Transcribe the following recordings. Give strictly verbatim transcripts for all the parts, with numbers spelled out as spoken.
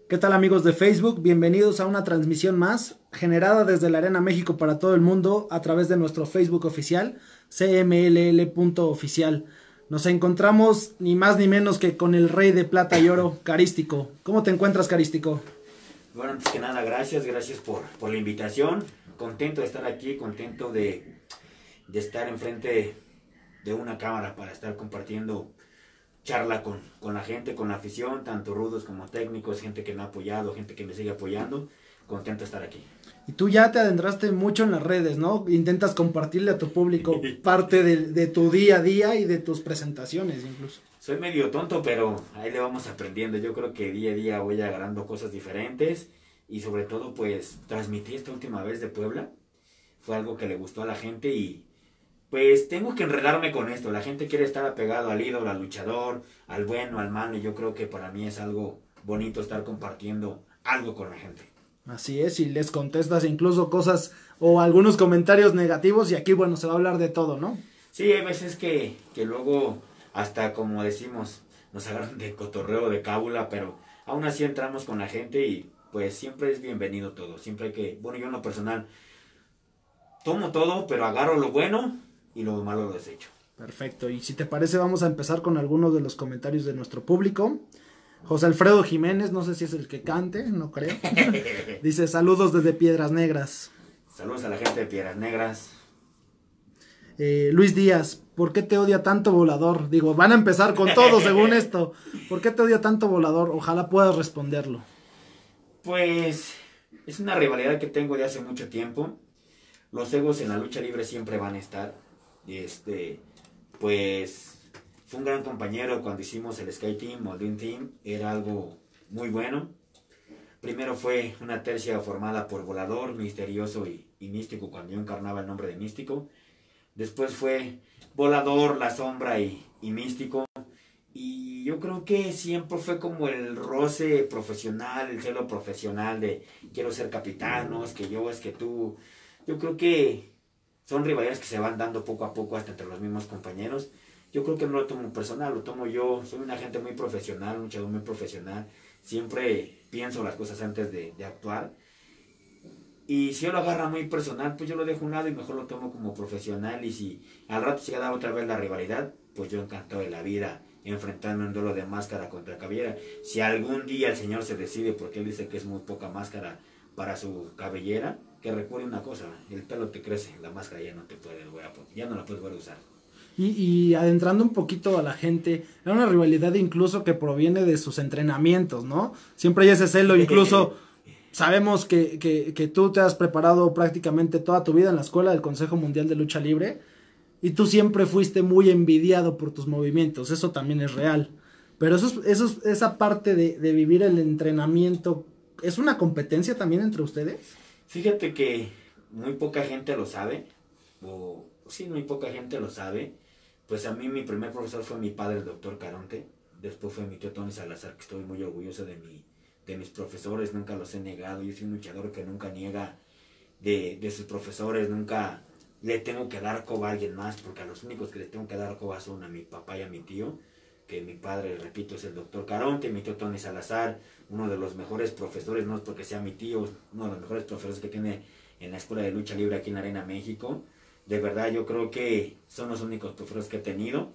¿Qué tal amigos de Facebook? Bienvenidos a una transmisión más generada desde la Arena México para todo el mundo a través de nuestro Facebook oficial c m l l punto oficial. Nos encontramos ni más ni menos que con el rey de plata y oro, Carístico. ¿Cómo te encuentras, Carístico? Bueno, antes que nada, gracias, gracias por, por la invitación. Contento de estar aquí, contento de, de estar enfrente de una cámara para estar compartiendo charla con, con la gente, con la afición, tanto rudos como técnicos, gente que me ha apoyado, gente que me sigue apoyando. Contento de estar aquí. Y tú ya te adentraste mucho en las redes, ¿no? Intentas compartirle a tu público parte de, de tu día a día y de tus presentaciones incluso. Soy medio tonto, pero ahí le vamos aprendiendo. Yo creo que día a día voy agarrando cosas diferentes y sobre todo pues transmití esta última vez de Puebla. Fue algo que le gustó a la gente y pues tengo que enredarme con esto. La gente quiere estar apegado al ídolo, al luchador, al bueno, al malo, y yo creo que para mí es algo bonito estar compartiendo algo con la gente. Así es, y les contestas incluso cosas o algunos comentarios negativos y aquí, bueno, se va a hablar de todo, ¿no? Sí, hay veces que, que luego hasta, como decimos, nos agarran de cotorreo, de cábula, pero aún así entramos con la gente y pues siempre es bienvenido todo. Siempre hay que, bueno, yo en lo personal tomo todo, pero agarro lo bueno y lo malo lo desecho. Perfecto, y si te parece vamos a empezar con algunos de los comentarios de nuestro público. José Alfredo Jiménez, no sé si es el que cante, no creo. Dice, saludos desde Piedras Negras. Saludos a la gente de Piedras Negras. Eh, Luis Díaz, ¿por qué te odia tanto Volador? Digo, van a empezar con todo según esto. ¿Por qué te odia tanto Volador? Ojalá puedas responderlo. Pues es una rivalidad que tengo de hace mucho tiempo. Los egos en la lucha libre siempre van a estar. Este, pues fue un gran compañero cuando hicimos el Sky Team o el Dream Team. Era algo muy bueno. Primero fue una tercia formada por Volador, Misterioso y, y Místico cuando yo encarnaba el nombre de Místico. Después fue Volador, La Sombra y, y Místico. Y yo creo que siempre fue como el roce profesional, el celo profesional de quiero ser capitán, no, es que yo, es que tú. Yo creo que son rivalidades que se van dando poco a poco hasta entre los mismos compañeros. Yo creo que no lo tomo personal, lo tomo yo. Soy una gente muy profesional, un luchador muy profesional. Siempre pienso las cosas antes de, de actuar. Y si yo lo agarra muy personal, pues yo lo dejo a un lado y mejor lo tomo como profesional. Y si al rato se da otra vez la rivalidad, pues yo encantado de la vida, enfrentarme un duelo de máscara contra cabellera. Si algún día el señor se decide, porque él dice que es muy poca máscara para su cabellera, que recuerde una cosa, el pelo te crece, la máscara ya no te puede, ya no la puedes volver a usar. Y, y adentrando un poquito a la gente, era una rivalidad incluso que proviene de sus entrenamientos, ¿no? Siempre hay ese celo, incluso sabemos que, que, que tú te has preparado prácticamente toda tu vida en la escuela del Consejo Mundial de Lucha Libre y tú siempre fuiste muy envidiado por tus movimientos, eso también es real. Pero eso, eso, esa parte de, de vivir el entrenamiento, ¿es una competencia también entre ustedes? Fíjate que muy poca gente lo sabe, o sí, muy poca gente lo sabe. Pues a mí mi primer profesor fue mi padre, el doctor Caronte. Después fue mi tío Tony Salazar, que estoy muy orgulloso de, mi, de mis profesores, nunca los he negado. Yo soy un luchador que nunca niega de, de sus profesores, nunca le tengo que dar coba a alguien más, porque a los únicos que le tengo que dar coba son a mi papá y a mi tío, que mi padre, repito, es el doctor Caronte, mi tío Tony Salazar, uno de los mejores profesores, no es porque sea mi tío, uno de los mejores profesores que tiene en la Escuela de Lucha Libre aquí en la Arena México. De verdad, yo creo que son los únicos profesores que he tenido.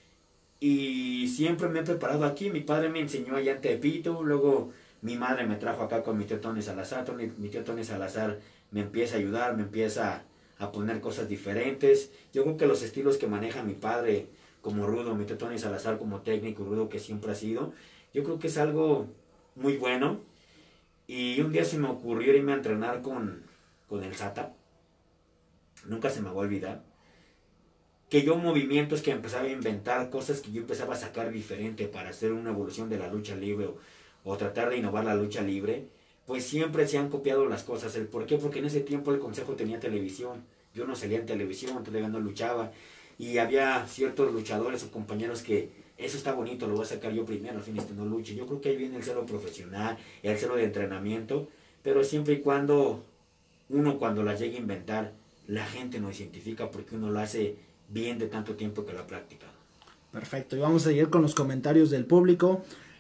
Y siempre me he preparado aquí. Mi padre me enseñó allá en Tepito, luego mi madre me trajo acá con mi tío Tony Salazar. Tony, mi tío Tony Salazar me empieza a ayudar, me empieza a poner cosas diferentes. Yo creo que los estilos que maneja mi padre como rudo, mi tío Tony Salazar como técnico rudo que siempre ha sido, yo creo que es algo muy bueno. Y un día se me ocurrió irme a entrenar con, con el Sata. Nunca se me va a olvidar. Que yo movimientos que empezaba a inventar, cosas que yo empezaba a sacar diferente para hacer una evolución de la lucha libre o, o tratar de innovar la lucha libre, pues siempre se han copiado las cosas. ¿El por qué? Porque en ese tiempo el consejo tenía televisión. Yo no salía en televisión, todavía no luchaba. Y había ciertos luchadores o compañeros que eso está bonito, lo voy a sacar yo primero, al fin este no luche. Yo creo que ahí viene el celo profesional, el celo de entrenamiento, pero siempre y cuando uno cuando las llegue a inventar, la gente nos identifica porque uno lo hace bien de tanto tiempo que lo ha practicado. Perfecto, y vamos a seguir con los comentarios del público.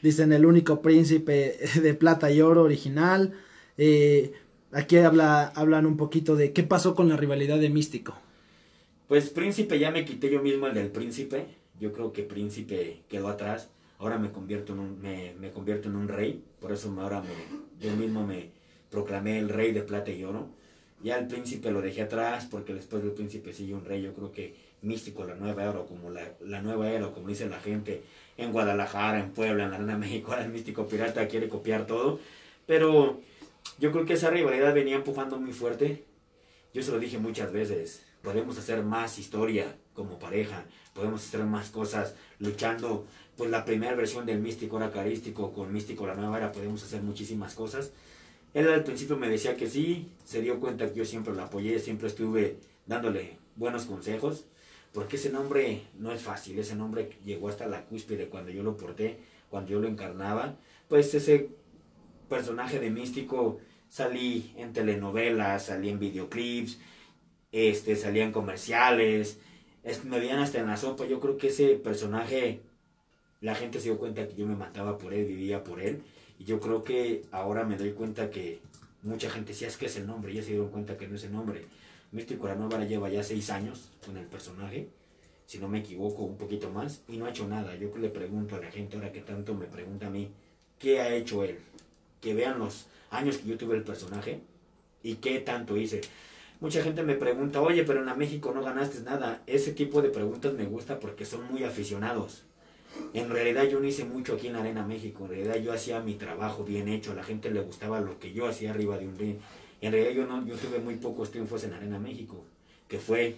dicen el único príncipe de plata y oro original. Eh, aquí habla, hablan un poquito de qué pasó con la rivalidad de Místico. Pues Príncipe ya me quité yo mismo el del Príncipe. Yo creo que Príncipe quedó atrás. Ahora me convierto en un, me, me convierto en un rey. Por eso me, ahora me, yo mismo me proclamé el rey de plata y oro. Ya el Príncipe lo dejé atrás porque después del Príncipe sigue un rey. Yo creo que Místico, la nueva era, o como la, la nueva era, o como dice la gente en Guadalajara, en Puebla, en la Arena México, el Místico Pirata quiere copiar todo. Pero yo creo que esa rivalidad venía empujando muy fuerte. Yo se lo dije muchas veces. Podemos hacer más historia como pareja, podemos hacer más cosas luchando. Pues la primera versión del Místico era Carístico, con Místico la nueva era podemos hacer muchísimas cosas. Él al principio me decía que sí, se dio cuenta que yo siempre lo apoyé, siempre estuve dándole buenos consejos, porque ese nombre no es fácil, ese nombre llegó hasta la cúspide cuando yo lo porté, cuando yo lo encarnaba. Pues ese personaje de Místico salí en telenovelas, salí en videoclips, Este, salían comerciales, es, me veían hasta en la sopa. Yo creo que ese personaje, la gente se dio cuenta que yo me mataba por él, vivía por él, y yo creo que ahora me doy cuenta que mucha gente decía, es que es el nombre, ya se dieron cuenta que no es el nombre. Místico la nueva lleva ya seis años con el personaje, si no me equivoco, un poquito más, y no ha hecho nada. Yo le pregunto a la gente, ahora que tanto me pregunta a mí, ¿qué ha hecho él? Que vean los años que yo tuve el personaje, y qué tanto hice. Mucha gente me pregunta, oye, pero en la México no ganaste nada. Ese tipo de preguntas me gusta porque son muy aficionados. En realidad yo no hice mucho aquí en la Arena México. En realidad yo hacía mi trabajo bien hecho. A la gente le gustaba lo que yo hacía arriba de un ring. En realidad yo, no, yo tuve muy pocos triunfos en la Arena México. Que fue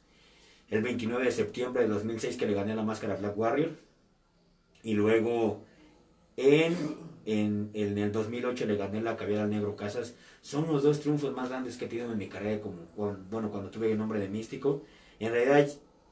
el veintinueve de septiembre de dos mil seis que le gané la máscara a Black Warrior. Y luego en, en, en el dos mil ocho le gané la cabellera al Negro Casas. Son los dos triunfos más grandes que he tenido en mi carrera, como con, bueno, cuando tuve el nombre de Místico. En realidad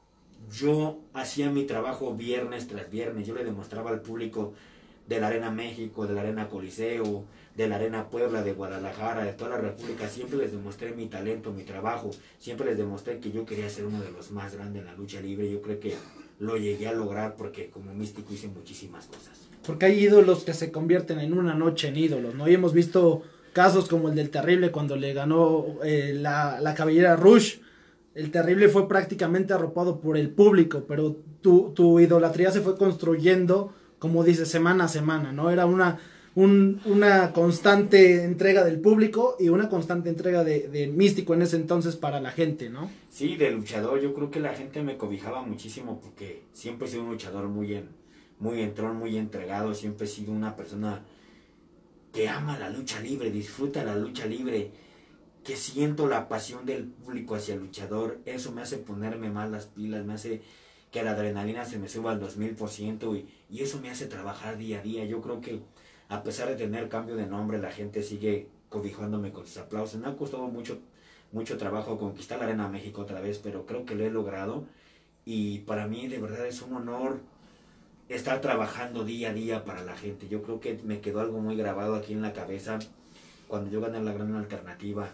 yo hacía mi trabajo viernes tras viernes. Yo le demostraba al público de la Arena México, de la Arena Coliseo, de la Arena Puebla, de Guadalajara, de toda la República. Siempre les demostré mi talento, mi trabajo. Siempre les demostré que yo quería ser uno de los más grandes en la lucha libre. Yo creo que lo llegué a lograr porque como Místico hice muchísimas cosas. Porque hay ídolos que se convierten en una noche en ídolos, ¿no? Y hemos visto casos como el del Terrible cuando le ganó eh, la, la cabellera Rush. El Terrible fue prácticamente arropado por el público, pero tu, tu idolatría se fue construyendo, como dices, semana a semana, ¿no? Era una, un, una constante entrega del público y una constante entrega de, de Místico en ese entonces para la gente, ¿no? Sí, de luchador. Yo creo que la gente me cobijaba muchísimo porque siempre he sido un luchador muy, en, muy entrón, muy entregado. Siempre he sido una persona que ama la lucha libre, disfruta la lucha libre, que siento la pasión del público hacia el luchador. Eso me hace ponerme más las pilas, me hace que la adrenalina se me suba al dos mil por ciento y, y eso me hace trabajar día a día. Yo creo que a pesar de tener cambio de nombre, la gente sigue cobijándome con sus aplausos. Me ha costado mucho, mucho trabajo conquistar la Arena México otra vez, pero creo que lo he logrado y para mí de verdad es un honor estar trabajando día a día para la gente. Yo creo que me quedó algo muy grabado aquí en la cabeza cuando yo gané la gran alternativa.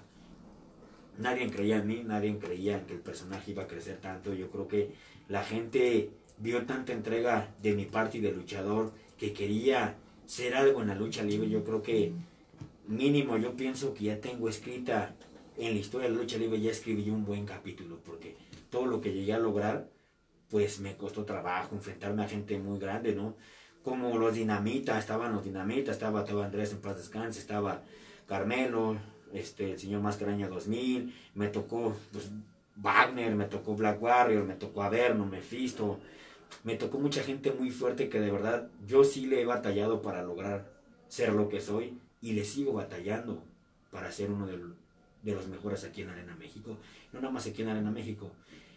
Nadie creía en mí, nadie creía en que el personaje iba a crecer tanto. Yo creo que la gente vio tanta entrega de mi parte y de luchador que quería ser algo en la lucha libre. Yo creo que mínimo yo pienso que ya tengo escrita en la historia de la lucha libre, ya escribí un buen capítulo, porque todo lo que llegué a lograr pues me costó trabajo, enfrentarme a gente muy grande, ¿no? Como los Dinamita, estaban los Dinamita, estaba Teo Andrés en paz descanse, estaba Carmelo, este, el señor Mascaraña dos mil, me tocó pues, Wagner, me tocó Black Warrior, me tocó Averno, Mephisto, me tocó mucha gente muy fuerte que de verdad yo sí le he batallado para lograr ser lo que soy y le sigo batallando para ser uno de, de los mejores aquí en Arena México, no nada más aquí en Arena México,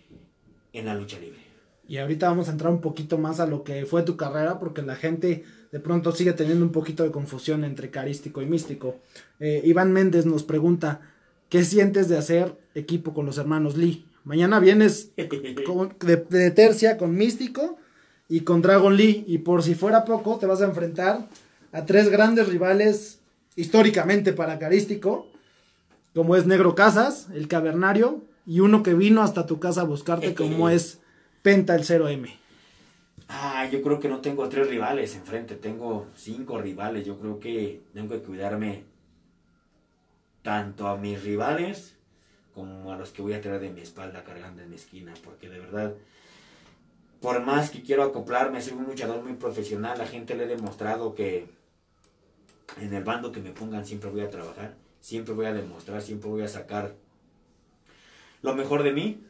en la lucha libre. Y ahorita vamos a entrar un poquito más a lo que fue tu carrera, porque la gente de pronto sigue teniendo un poquito de confusión entre Carístico y Místico. Eh, Iván Méndez nos pregunta, ¿qué sientes de hacer equipo con los hermanos Lee? Mañana vienes con, de, de tercia con Místico y con Dragon Lee, y por si fuera poco te vas a enfrentar a tres grandes rivales históricamente para Carístico, como es Negro Casas, el Cavernario, y uno que vino hasta tu casa a buscarte como es Penta el cero eme. Ah, yo creo que no tengo tres rivales enfrente, tengo cinco rivales. Yo creo que tengo que cuidarme tanto a mis rivales como a los que voy a tener de mi espalda cargando en mi esquina, porque de verdad, por más que quiero acoplarme, soy un luchador muy profesional. La gente le he demostrado que en el bando que me pongan siempre voy a trabajar, siempre voy a demostrar, siempre voy a sacar lo mejor de mí.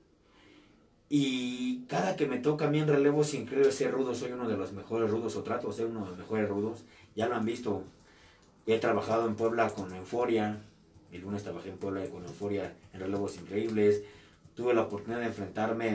Y cada que me toca a mí en relevo, sin querer ser rudo, soy uno de los mejores rudos, o trato de ser uno de los mejores rudos. Ya lo han visto. He trabajado en Puebla con Euforia. El lunes trabajé en Puebla con Euforia en relevos increíbles. Tuve la oportunidad de enfrentarme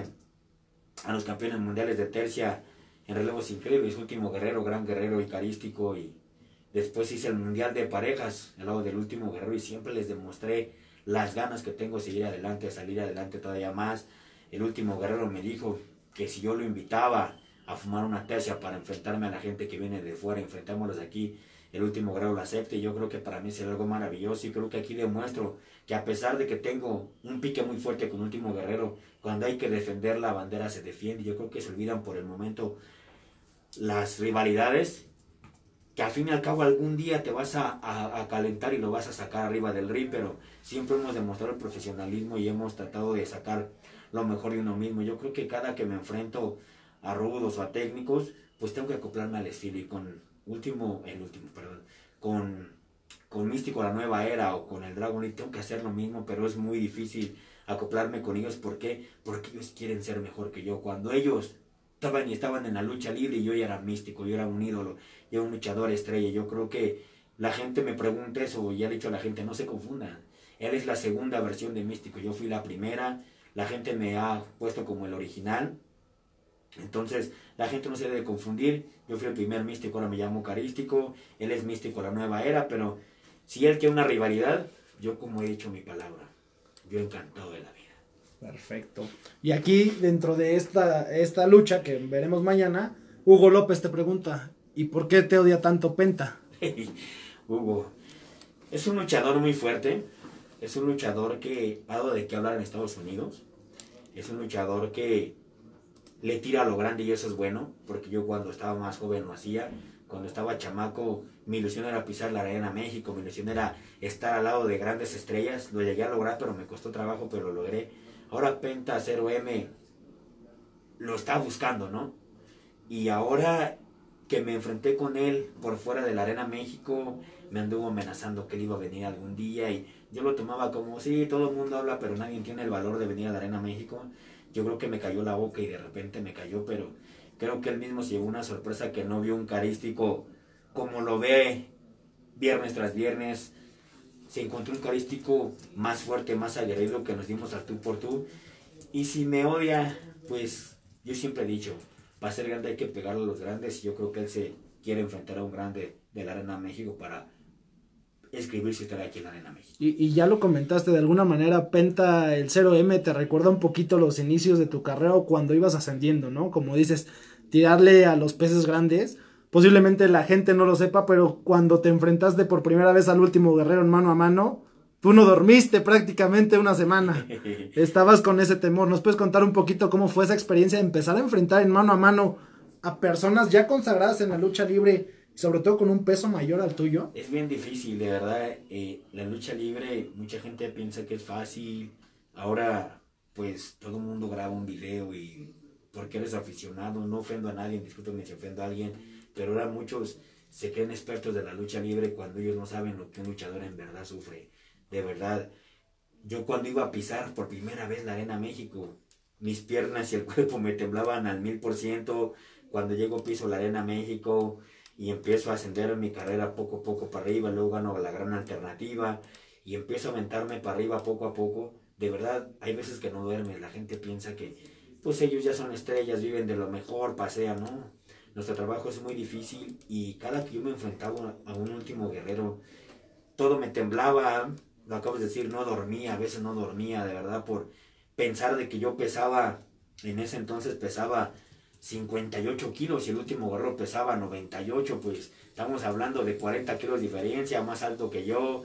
a los campeones mundiales de tercia en relevos increíbles. Último Guerrero, Gran Guerrero y Carístico. Y después hice el mundial de parejas al lado del Último Guerrero. Y siempre les demostré las ganas que tengo de seguir adelante, de salir adelante todavía más. El Último Guerrero me dijo que si yo lo invitaba a fumar una tercia para enfrentarme a la gente que viene de fuera, enfrentémoslos aquí, el Último Guerrero lo acepte. Y yo creo que para mí será algo maravilloso, y creo que aquí demuestro que a pesar de que tengo un pique muy fuerte con Último Guerrero, cuando hay que defender la bandera se defiende. Yo creo que se olvidan por el momento las rivalidades, que al fin y al cabo algún día te vas a, a, a calentar y lo vas a sacar arriba del ring, pero siempre hemos demostrado el profesionalismo y hemos tratado de sacar lo mejor de uno mismo. Yo creo que cada que me enfrento a rudos o a técnicos, pues tengo que acoplarme al estilo. Y con último, el último, perdón, con, con Místico La Nueva Era o con el Dragon League tengo que hacer lo mismo, pero es muy difícil acoplarme con ellos. ¿Por qué? Porque ellos quieren ser mejor que yo. Cuando ellos estaban y estaban en la lucha libre, y yo ya era místico, yo era un ídolo, yo era un luchador estrella. Yo creo que la gente me pregunta eso, y ya he dicho a la gente, no se confundan. Él es la segunda versión de Místico, yo fui la primera. La gente me ha puesto como el original. Entonces, la gente no se debe confundir. Yo fui el primer místico, ahora me llamo Carístico. Él es Místico La Nueva Era, pero si él quiere una rivalidad, yo como he dicho mi palabra, yo encantado de la vida. Perfecto. Y aquí, dentro de esta, esta lucha que veremos mañana, Hugo López te pregunta, ¿y por qué te odia tanto Penta? Hugo es un luchador muy fuerte. Es un luchador que ha dado de qué hablar en Estados Unidos. Es un luchador que le tira a lo grande, y eso es bueno, porque yo cuando estaba más joven lo hacía. Cuando estaba chamaco, mi ilusión era pisar la Arena México, mi ilusión era estar al lado de grandes estrellas. Lo llegué a lograr, pero me costó trabajo, pero lo logré. Ahora Penta cero eme lo está buscando, ¿no? Y ahora que me enfrenté con él por fuera de la Arena México, me anduvo amenazando que él iba a venir algún día, y yo lo tomaba como, sí, todo el mundo habla, pero nadie tiene el valor de venir a la Arena México. Yo creo que me cayó la boca y de repente me cayó, pero creo que él mismo se llevó una sorpresa, que no vio un Carístico como lo ve viernes tras viernes. Se encontró un Carístico más fuerte, más aguerrido, que nos dimos al tú por tú. Y si me odia, pues yo siempre he dicho, para ser grande hay que pegarle a los grandes, y yo creo que él se quiere enfrentar a un grande de la Arena México para escribir su historia aquí en la Arena México. Y, y ya lo comentaste, de alguna manera Penta, el cero eme, te recuerda un poquito los inicios de tu carrera o cuando ibas ascendiendo, ¿no? Como dices, tirarle a los peces grandes. Posiblemente la gente no lo sepa, pero cuando te enfrentaste por primera vez al Último Guerrero en mano a mano, tú no dormiste prácticamente una semana. Estabas con ese temor. ¿Nos puedes contar un poquito cómo fue esa experiencia de empezar a enfrentar en mano a mano a personas ya consagradas en la lucha libre, sobre todo con un peso mayor al tuyo? Es bien difícil, de verdad. Eh, la lucha libre, mucha gente piensa que es fácil. Ahora, pues, todo el mundo graba un video, y porque eres aficionado, no ofendo a nadie, discúlpeme si ofendo a alguien, pero ahora muchos se creen expertos de la lucha libre cuando ellos no saben lo que un luchador en verdad sufre. De verdad, yo cuando iba a pisar por primera vez la Arena México, mis piernas y el cuerpo me temblaban al mil por ciento. Cuando llego piso la Arena México y empiezo a ascender mi carrera poco a poco para arriba, luego gano la Gran Alternativa y empiezo a aventarme para arriba poco a poco. De verdad, hay veces que no duermes. La gente piensa que pues ellos ya son estrellas, viven de lo mejor, pasean, ¿no? Nuestro trabajo es muy difícil, y cada que yo me enfrentaba a un Último Guerrero, todo me temblaba. Lo acabas de decir, no dormía, a veces no dormía, de verdad, por pensar de que yo pesaba, en ese entonces pesaba cincuenta y ocho kilos y el Último Guerrero pesaba noventa y ocho, pues estamos hablando de cuarenta kilos de diferencia, más alto que yo.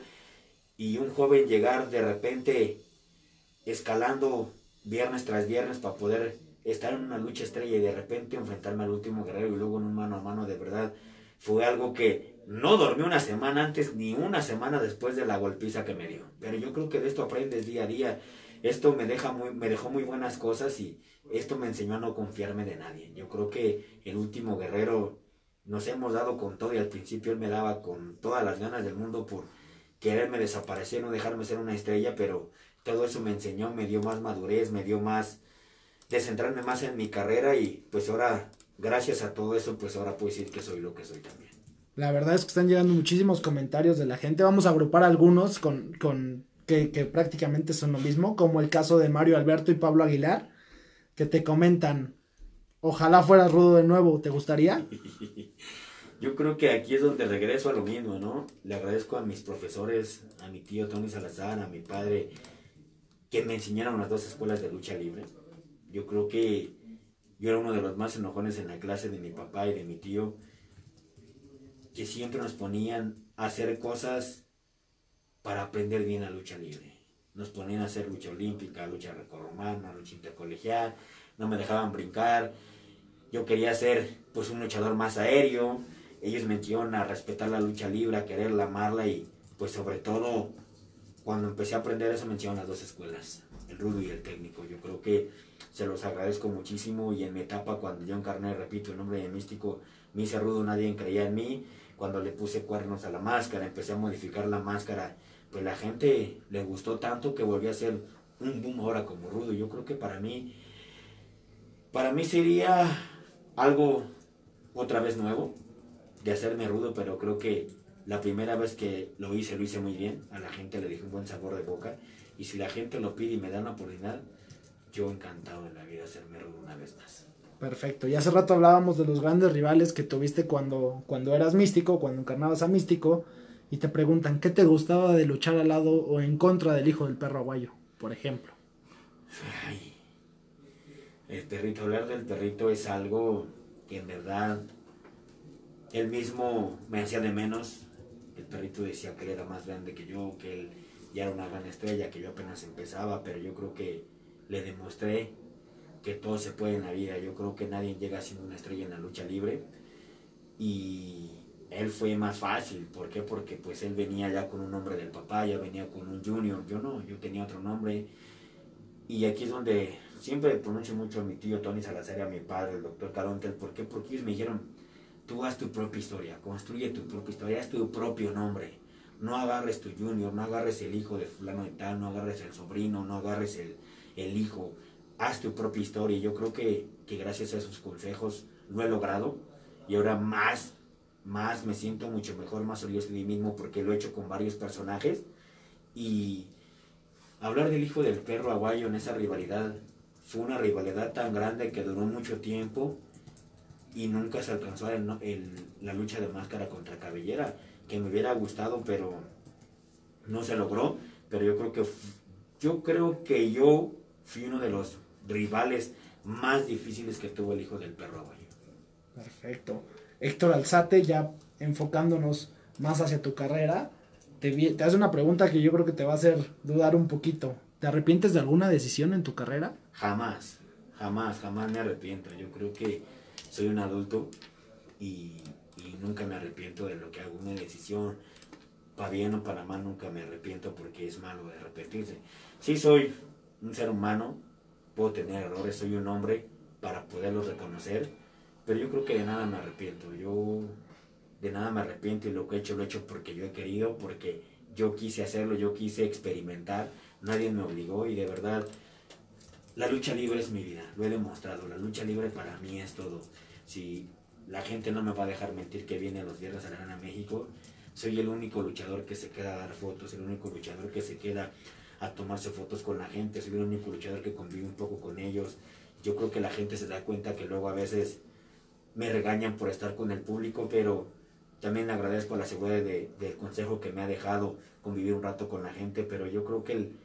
Y un joven llegar de repente escalando viernes tras viernes para poder estar en una lucha estrella y de repente enfrentarme al último guerrero y luego en un mano a mano, de verdad, fue algo que no dormí una semana antes ni una semana después de la golpiza que me dio. Pero yo creo que de esto aprendes día a día. Esto me, deja muy, me dejó muy buenas cosas y esto me enseñó a no confiarme de nadie. Yo creo que el último guerrero nos hemos dado con todo y al principio él me daba con todas las ganas del mundo por quererme desaparecer, no dejarme ser una estrella, pero todo eso me enseñó, me dio más madurez, me dio más de centrarme más en mi carrera y pues ahora, gracias a todo eso, pues ahora puedo decir que soy lo que soy también. La verdad es que están llegando muchísimos comentarios de la gente. Vamos a agrupar algunos con, con que, que prácticamente son lo mismo, como el caso de Mario Alberto y Pablo Aguilar, que te comentan, ojalá fueras rudo de nuevo, ¿te gustaría? Yo creo que aquí es donde regreso a lo mismo, ¿no? Le agradezco a mis profesores, a mi tío Tony Salazar, a mi padre, que me enseñaron las dos escuelas de lucha libre. Yo creo que yo era uno de los más enojones en la clase de mi papá y de mi tío, que siempre nos ponían a hacer cosas para aprender bien la lucha libre. Nos ponían a hacer lucha olímpica, lucha grecorromana, lucha intercolegial, no me dejaban brincar. Yo quería ser pues un luchador más aéreo. Ellos me enseñaron a respetar la lucha libre, a quererla, amarla y pues sobre todo cuando empecé a aprender eso me enseñaron las dos escuelas, el rudo y el técnico. Yo creo que se los agradezco muchísimo y en mi etapa cuando yo encarné, repito, el nombre de Místico, me hice rudo, nadie creía en mí. Cuando le puse cuernos a la máscara, empecé a modificar la máscara, pues la gente le gustó tanto que volví a ser un boom ahora como rudo. Yo creo que para mí, para mí sería algo otra vez nuevo de hacerme rudo, pero creo que la primera vez que lo hice, lo hice muy bien. A la gente le dejé un buen sabor de boca. Y si la gente lo pide y me da una oportunidad, yo encantado en la vida hacerme rudo una vez más. Perfecto, y hace rato hablábamos de los grandes rivales que tuviste cuando, cuando eras Místico, cuando encarnabas a Místico, y te preguntan, ¿qué te gustaba de luchar al lado o en contra del hijo del perro aguayo, por ejemplo? Ay, el perrito, hablar del perrito es algo que en verdad él mismo me hacía de menos. El perrito decía que él era más grande que yo, que él ya era una gran estrella, que yo apenas empezaba, pero yo creo que le demostré que todo se puede en la vida. Yo creo que nadie llega siendo una estrella en la lucha libre y él fue más fácil. ¿Por qué? Porque pues él venía ya con un nombre del papá, ya venía con un junior. Yo no, yo tenía otro nombre y aquí es donde siempre pronuncio mucho a mi tío Tony Salazar y a mi padre, el doctor Caronte. ¿Por qué? Porque ellos me dijeron, tú haz tu propia historia, construye tu propia historia, haz tu propio nombre. No agarres tu junior, no agarres el hijo de fulano de tal, no agarres el sobrino, no agarres el, el hijo. Haz tu propia historia. Yo creo que, que gracias a esos consejos lo he logrado y ahora más, más me siento mucho mejor, más orgulloso de mí mismo porque lo he hecho con varios personajes. Y hablar del hijo del perro aguayo en esa rivalidad fue una rivalidad tan grande que duró mucho tiempo y nunca se alcanzó el, el, la lucha de máscara contra Cabellera, que me hubiera gustado, pero no se logró. Pero yo creo que yo creo que yo fui uno de los rivales más difíciles que tuvo el hijo del perro aguayo. Perfecto. Héctor Alzate, ya enfocándonos más hacia tu carrera, te, te hace una pregunta que yo creo que te va a hacer dudar un poquito. ¿Te arrepientes de alguna decisión en tu carrera? Jamás, jamás, jamás me arrepiento. Yo creo que soy un adulto y, y nunca me arrepiento de lo que hago. Una decisión, para bien o para mal, nunca me arrepiento porque es malo de arrepentirse. Sí soy un ser humano, puedo tener errores, soy un hombre para poderlos reconocer, pero yo creo que de nada me arrepiento. Yo de nada me arrepiento y lo que he hecho lo he hecho porque yo he querido, porque yo quise hacerlo, yo quise experimentar, nadie me obligó y de verdad la lucha libre es mi vida, lo he demostrado. La lucha libre para mí es todo. Si la gente no me va a dejar mentir que viene los viernes a la Arena México, soy el único luchador que se queda a dar fotos, el único luchador que se queda a tomarse fotos con la gente, soy el único luchador que convive un poco con ellos. Yo creo que la gente se da cuenta que luego a veces me regañan por estar con el público, pero también agradezco a la seguridad de, del consejo que me ha dejado convivir un rato con la gente, pero yo creo que el,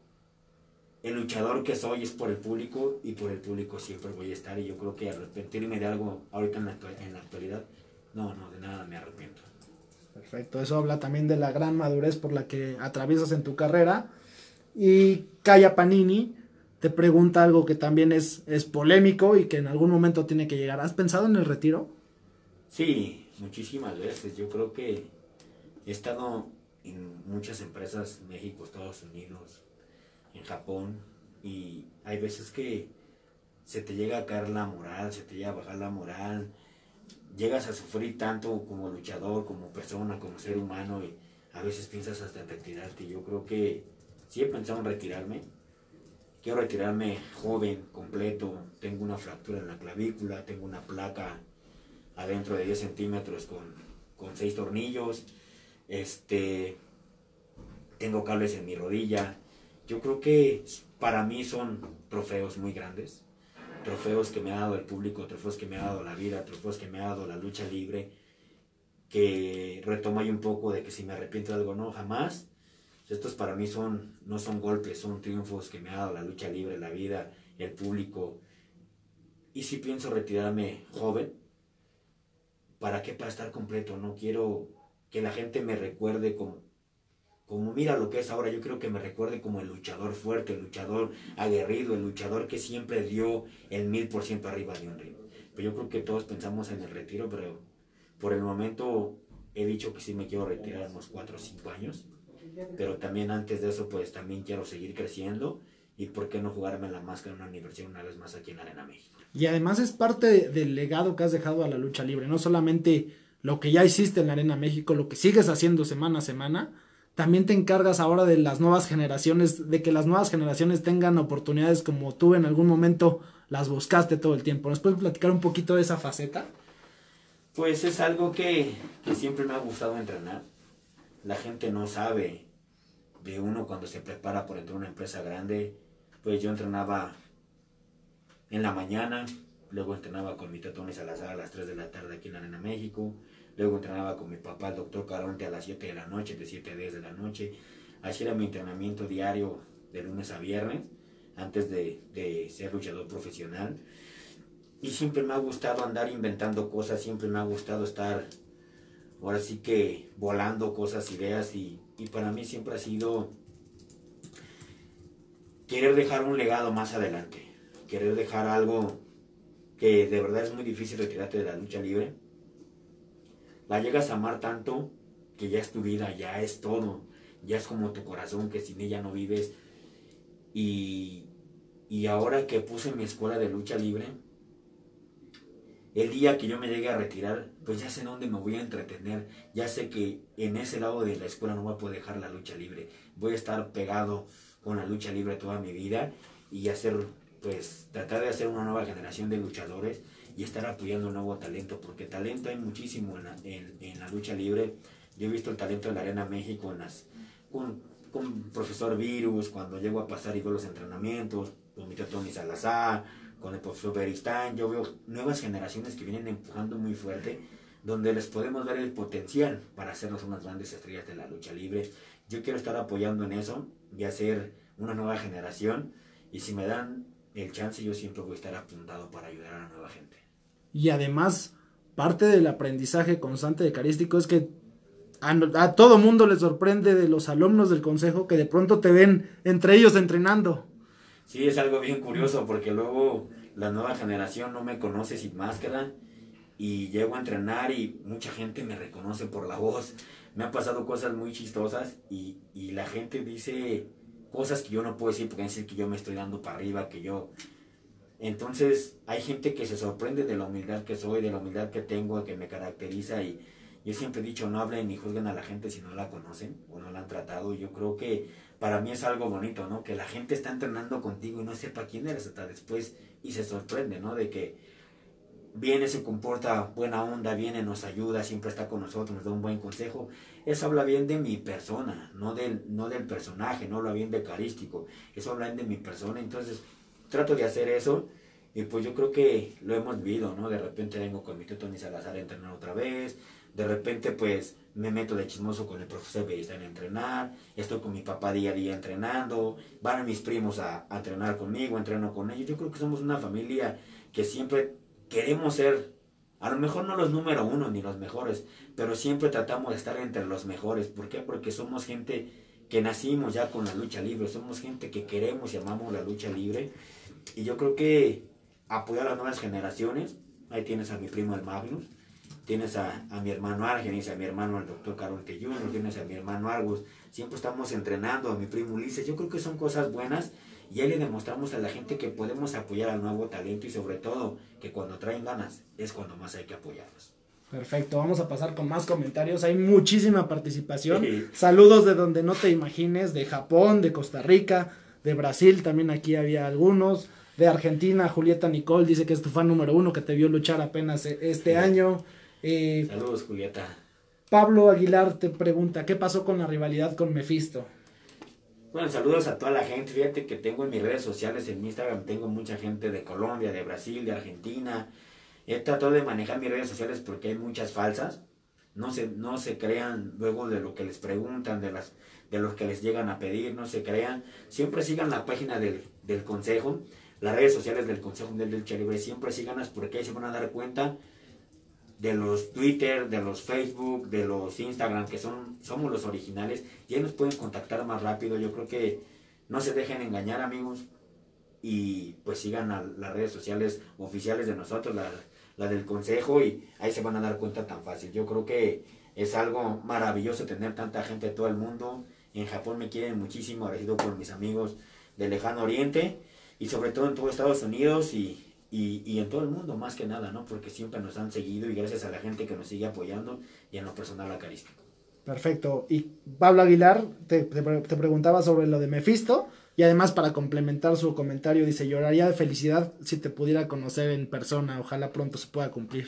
el luchador que soy es por el público y por el público siempre voy a estar, y yo creo que arrepentirme de algo ahorita en la, en la actualidad, no, no, de nada me arrepiento. Perfecto, eso habla también de la gran madurez por la que atraviesas en tu carrera. Y Kaya Panini te pregunta algo que también es, es polémico y que en algún momento tiene que llegar. ¿Has pensado en el retiro? Sí, muchísimas veces. Yo creo que he estado en muchas empresas, México, Estados Unidos, en Japón, y hay veces que se te llega a caer la moral, se te llega a bajar la moral, llegas a sufrir tanto como luchador, como persona, como ser humano, y a veces piensas hasta en retirarte. Yo creo que sí he pensado en retirarme. Quiero retirarme joven, completo. Tengo una fractura en la clavícula, tengo una placa adentro de diez centímetros con, con seis tornillos. Este, tengo cables en mi rodilla. Yo creo que para mí son trofeos muy grandes. Trofeos que me ha dado el público, trofeos que me ha dado la vida, trofeos que me ha dado la lucha libre, que retomo ahí un poco de que si me arrepiento de algo, no, jamás. Estos para mí son, no son golpes, son triunfos que me ha dado la lucha libre, la vida, el público. Y si pienso retirarme joven, ¿para qué? Para estar completo. No quiero que la gente me recuerde como, como mira lo que es ahora. Yo creo que me recuerde como el luchador fuerte, el luchador aguerrido, el luchador que siempre dio el mil por ciento arriba de un ring. Pero yo creo que todos pensamos en el retiro, pero por el momento he dicho que sí me quiero retirar en unos cuatro o cinco años. Pero también antes de eso, pues también quiero seguir creciendo. Y por qué no jugarme la máscara en una universidad una vez más aquí en la Arena México. Y además es parte de, del legado que has dejado a la lucha libre. No solamente lo que ya hiciste en la Arena México, lo que sigues haciendo semana a semana. También te encargas ahora de las nuevas generaciones, de que las nuevas generaciones tengan oportunidades como tú en algún momento las buscaste todo el tiempo. ¿Nos puedes platicar un poquito de esa faceta? Pues es algo que, que siempre me ha gustado entrenar. La gente no sabe de uno cuando se prepara por entrar a una empresa grande. Pues yo entrenaba en la mañana, luego entrenaba con mi tío Tony Salazar a las tres de la tarde aquí en la Arena México, luego entrenaba con mi papá, el doctor Caronte, a las siete de la noche, de siete a diez de la noche. Así era mi entrenamiento diario de lunes a viernes, antes de, de ser luchador profesional. Y siempre me ha gustado andar inventando cosas, siempre me ha gustado estar, ahora sí que volando cosas, ideas, y, y para mí siempre ha sido querer dejar un legado más adelante, querer dejar algo que de verdad es muy difícil retirarte de la lucha libre. La llegas a amar tanto que ya es tu vida, ya es todo, ya es como tu corazón, que sin ella no vives. Y, y ahora que puse mi escuela de lucha libre, el día que yo me llegue a retirar, pues ya sé dónde me voy a entretener, ya sé que en ese lado de la escuela no voy a poder dejar la lucha libre, voy a estar pegado con la lucha libre toda mi vida y hacer, pues, tratar de hacer una nueva generación de luchadores y estar apoyando un nuevo talento, porque talento hay muchísimo en la, en, en la lucha libre. Yo he visto el talento de la Arena México en las, con, con profesor Virus, cuando llego a pasar y veo los entrenamientos, con mi tío Tony Salazar, con el profesor Beristain. Yo veo nuevas generaciones que vienen empujando muy fuerte, donde les podemos dar el potencial para hacernos unas grandes estrellas de la lucha libre. Yo quiero estar apoyando en eso y hacer una nueva generación, y si me dan el chance, yo siempre voy a estar apuntado para ayudar a la nueva gente. Y además, parte del aprendizaje constante de Carístico es que a, a todo mundo les sorprende de los alumnos del consejo que de pronto te ven entre ellos entrenando. Sí, es algo bien curioso, porque luego la nueva generación no me conoce sin máscara y llego a entrenar y mucha gente me reconoce por la voz. Me han pasado cosas muy chistosas y, y la gente dice cosas que yo no puedo decir, porque dicen que yo me estoy dando para arriba, que yo... Entonces hay gente que se sorprende de la humildad que soy, de la humildad que tengo, que me caracteriza, y yo siempre he dicho, no hablen ni juzguen a la gente si no la conocen o no la han tratado. Y yo creo que para mí es algo bonito, ¿no? Que la gente está entrenando contigo y no sepa quién eres hasta después y se sorprende, ¿no? De que viene, se comporta buena onda, viene, nos ayuda, siempre está con nosotros, nos da un buen consejo. Eso habla bien de mi persona, no del, no del personaje, no habla bien de Carístico, eso habla bien de mi persona. Entonces trato de hacer eso, y pues yo creo que lo hemos vivido, ¿no? De repente vengo con mi tío Tony Salazar a entrenar otra vez, de repente pues me meto de chismoso con el profesor Beristain a entrenar, estoy con mi papá día a día entrenando, van mis primos a, a entrenar conmigo, entreno con ellos. Yo creo que somos una familia que siempre queremos ser, a lo mejor no los número uno ni los mejores, pero siempre tratamos de estar entre los mejores. ¿Por qué? Porque somos gente que nacimos ya con la lucha libre, somos gente que queremos y amamos la lucha libre, y yo creo que apoyar a las nuevas generaciones. Ahí tienes a mi primo el Magnus, tienes a, a mi hermano Argenis, a mi hermano el doctor Caronte junior, tienes a mi hermano Argus, siempre estamos entrenando, a mi primo Ulises. Yo creo que son cosas buenas, y ahí le demostramos a la gente que podemos apoyar al nuevo talento, y sobre todo que cuando traen ganas es cuando más hay que apoyarlos. Perfecto, vamos a pasar con más comentarios. Hay muchísima participación. Saludos de donde no te imagines, de Japón, de Costa Rica, de Brasil, también aquí había algunos, de Argentina. Julieta Nicole dice que es tu fan número uno, que te vio luchar apenas este sí. año. Eh, Saludos, Julieta. Pablo Aguilar te pregunta, ¿qué pasó con la rivalidad con Mephisto? Bueno, saludos a toda la gente. Fíjate que tengo en mis redes sociales, en Instagram, tengo mucha gente de Colombia, de Brasil, de Argentina. He tratado de manejar mis redes sociales porque hay muchas falsas. No se, no se crean luego de lo que les preguntan, de las de los que les llegan a pedir, no se crean. Siempre sigan la página del, del consejo, las redes sociales del Consejo Mundial de Lucha Libre, siempre síganlas porque ahí se van a dar cuenta de los Twitter, de los Facebook, de los Instagram, que son somos los originales, y ahí nos pueden contactar más rápido. Yo creo que no se dejen engañar, amigos, y pues sigan a las redes sociales oficiales de nosotros, la, la del consejo, y ahí se van a dar cuenta tan fácil. Yo creo que es algo maravilloso tener tanta gente de todo el mundo. En Japón me quieren muchísimo, agradecido por mis amigos del lejano oriente, y sobre todo en todo Estados Unidos, y Y, y en todo el mundo, más que nada, ¿no? Porque siempre nos han seguido, y gracias a la gente que nos sigue apoyando, y en lo personal acarístico. Perfecto. Y Pablo Aguilar te, te, te preguntaba sobre lo de Mephisto, y además para complementar su comentario dice, lloraría de felicidad si te pudiera conocer en persona, ojalá pronto se pueda cumplir.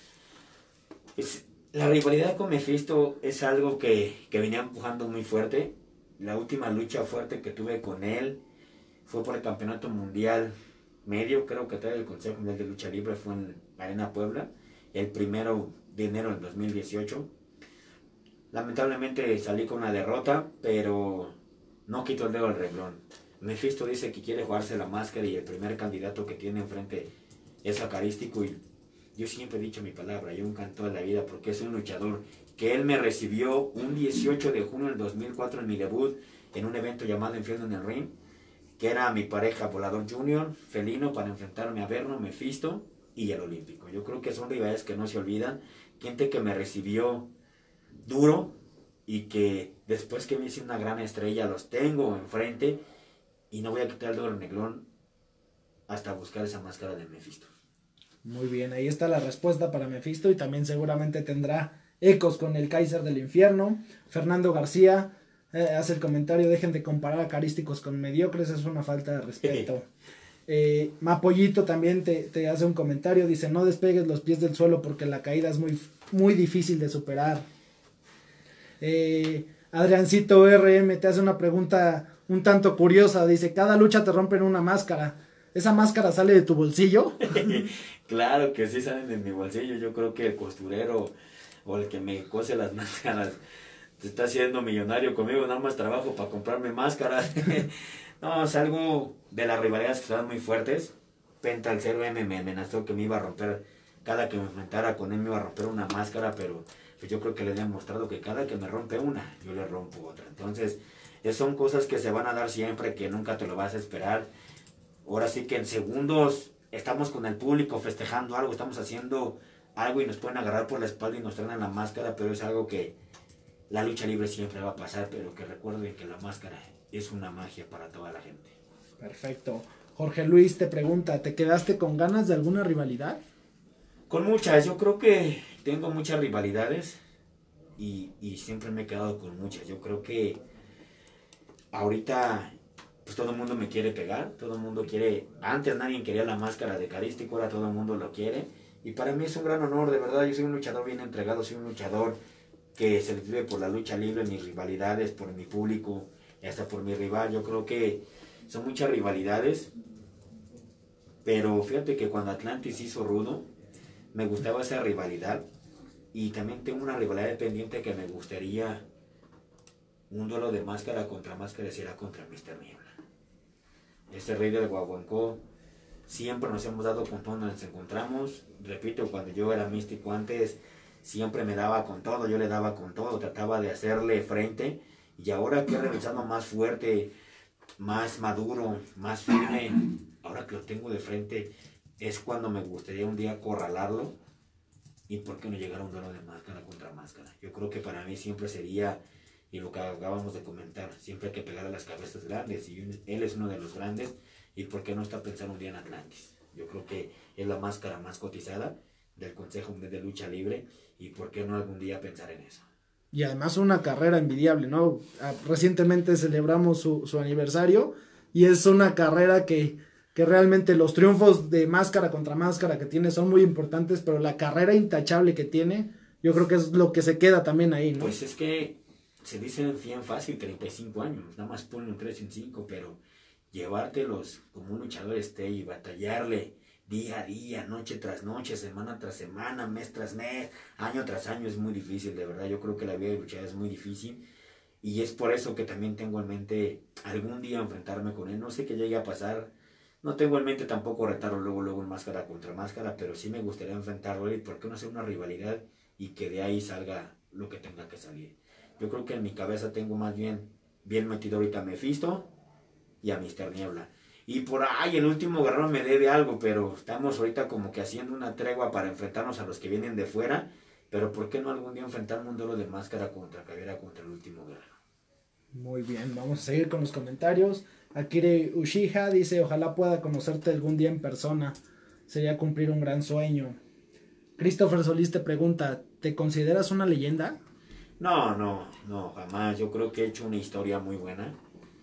Pues, la rivalidad con Mephisto es algo que, que venía empujando muy fuerte. La última lucha fuerte que tuve con él fue por el campeonato mundial medio, creo que trae el Consejo Mundial de Lucha Libre, fue en Arena Puebla, el primero de enero del dos mil dieciocho. Lamentablemente salí con una derrota, pero no quito el dedo al renglón. Mephisto dice que quiere jugarse la máscara, y el primer candidato que tiene enfrente es Acarístico, y yo siempre he dicho mi palabra, yo encantado de la vida, porque es un luchador que él me recibió un dieciocho de junio del dos mil cuatro en mi debut en un evento llamado Infierno en el Ring, que era mi pareja Volador Junior, Felino, para enfrentarme a Verno, Mephisto y el Olímpico. Yo creo que son rivales que no se olvidan, gente que me recibió duro, y que después que me hice una gran estrella los tengo enfrente, y no voy a quitar el dedo al renglón hasta buscar esa máscara de Mephisto. Muy bien, ahí está la respuesta para Mephisto, y también seguramente tendrá ecos con el Kaiser del Infierno. Fernando García Eh, hace el comentario, dejen de comparar acarísticos con mediocres, es una falta de respeto. eh, Mapollito también te, te hace un comentario, dice, no despegues los pies del suelo porque la caída es muy, muy difícil de superar. eh, Adriancito R M te hace una pregunta un tanto curiosa, dice, cada lucha te rompen una máscara, ¿esa máscara sale de tu bolsillo? Claro que sí salen de mi bolsillo. Yo creo que el costurero o el que me cose las máscaras se está haciendo millonario conmigo, nada más trabajo para comprarme máscaras. No, es algo de las rivalidades que estaban muy fuertes. Penta el cero M me amenazó que me iba a romper, cada que me enfrentara con él me iba a romper una máscara, pero pues yo creo que le he demostrado que cada que me rompe una, yo le rompo otra. Entonces, son cosas que se van a dar siempre, que nunca te lo vas a esperar. Ahora sí que en segundos estamos con el público festejando algo, estamos haciendo algo y nos pueden agarrar por la espalda y nos traen la máscara, pero es algo que la lucha libre siempre va a pasar, pero que recuerden que la máscara es una magia para toda la gente. Perfecto. Jorge Luis te pregunta, ¿te quedaste con ganas de alguna rivalidad? Con muchas, yo creo que tengo muchas rivalidades y, y siempre me he quedado con muchas. Yo creo que ahorita pues todo el mundo me quiere pegar, todo el mundo quiere, antes nadie quería la máscara de Carístico, ahora todo el mundo lo quiere, y para mí es un gran honor, de verdad. Yo soy un luchador bien entregado, soy un luchador que se vive por la lucha libre, mis rivalidades, por mi público, y hasta por mi rival. Yo creo que son muchas rivalidades, pero fíjate que cuando Atlantis hizo Rudo, me gustaba esa rivalidad, y también tengo una rivalidad pendiente que me gustaría, un duelo de máscara contra máscara, será contra míster Niebla. Ese rey del Guaguancó, siempre nos hemos dado con todo, nos encontramos, repito, cuando yo era místico antes, siempre me daba con todo, yo le daba con todo, trataba de hacerle frente, Y ahora que he regresado más fuerte, más maduro, más firme, ahora que lo tengo de frente, es cuando me gustaría un día acorralarlo y por qué no llegar a un duelo de máscara contra máscara. Yo creo que para mí siempre sería, y lo que acabamos de comentar, siempre hay que pegar a las cabezas grandes, y él es uno de los grandes, y por qué no está pensando un día en Atlantis. Yo creo que es la máscara más cotizada del Consejo Mundial de Lucha Libre, y por qué no algún día pensar en eso. Y además una carrera envidiable, ¿no? Recientemente celebramos su, su aniversario y es una carrera que, que realmente los triunfos de máscara contra máscara que tiene son muy importantes, pero la carrera intachable que tiene, yo creo que es lo que se queda también ahí, ¿no? Pues es que se dice bien fácil, treinta y cinco años, nada más ponen un tres en cinco, pero llevártelos como un luchador esté y batallarle día a día, noche tras noche, semana tras semana, mes tras mes, año tras año es muy difícil, de verdad. Yo creo que la vida de luchador es muy difícil y es por eso que también tengo en mente algún día enfrentarme con él. No sé qué llegue a pasar, no tengo en mente tampoco retarlo luego, luego en máscara contra máscara, pero sí me gustaría enfrentarlo y por qué no hacer una rivalidad y que de ahí salga lo que tenga que salir. Yo creo que en mi cabeza tengo más bien, bien metido ahorita a Mephisto y a míster Niebla. Y por ahí el último guerrero me debe algo, pero estamos ahorita como que haciendo una tregua para enfrentarnos a los que vienen de fuera. Pero ¿por qué no algún día enfrentar un duelo de máscara contra Calavera contra el último guerrero? Muy bien, vamos a seguir con los comentarios. Akire Uchiha dice, ojalá pueda conocerte algún día en persona. Sería cumplir un gran sueño. Christopher Solís te pregunta, ¿te consideras una leyenda? No, no, no, jamás. Yo creo que he hecho una historia muy buena.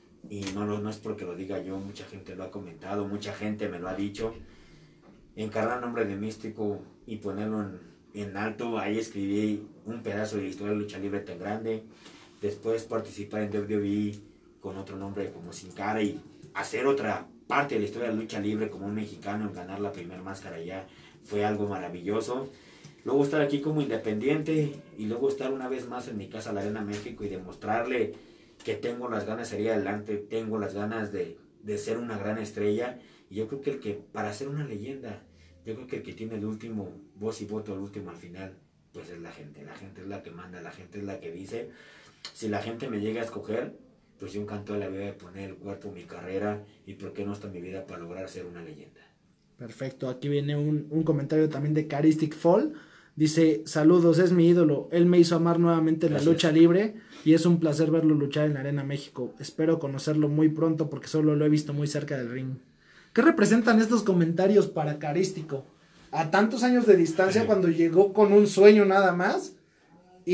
Y no, no, no es porque lo diga yo, mucha gente lo ha comentado, mucha gente me lo ha dicho. Encarnar el nombre de Místico y ponerlo en, en alto, ahí escribí un pedazo de la historia de lucha libre tan grande. Después participar en W W E con otro nombre como Sin Cara y hacer otra parte de la historia de la lucha libre como un mexicano en ganar la primera máscara ya fue algo maravilloso. Luego estar aquí como independiente y luego estar una vez más en mi casa, la Arena México, y demostrarle que tengo las ganas de salir adelante, tengo las ganas de, de ser una gran estrella. Y yo creo que el que, para ser una leyenda, yo creo que el que tiene el último voz y voto, el último al final, pues es la gente. La gente es la que manda, la gente es la que dice. Si la gente me llega a escoger, pues yo encanto de la vida de poner el cuerpo, mi carrera, y por qué no está mi vida para lograr ser una leyenda. Perfecto, aquí viene un, un comentario también de Caristic Fall. Dice, saludos, es mi ídolo. Él me hizo amar nuevamente Gracias. La lucha libre y es un placer verlo luchar en la Arena México. Espero conocerlo muy pronto porque solo lo he visto muy cerca del ring. ¿Qué representan estos comentarios para Carístico? A tantos años de distancia, sí. Cuando llegó con un sueño nada más y,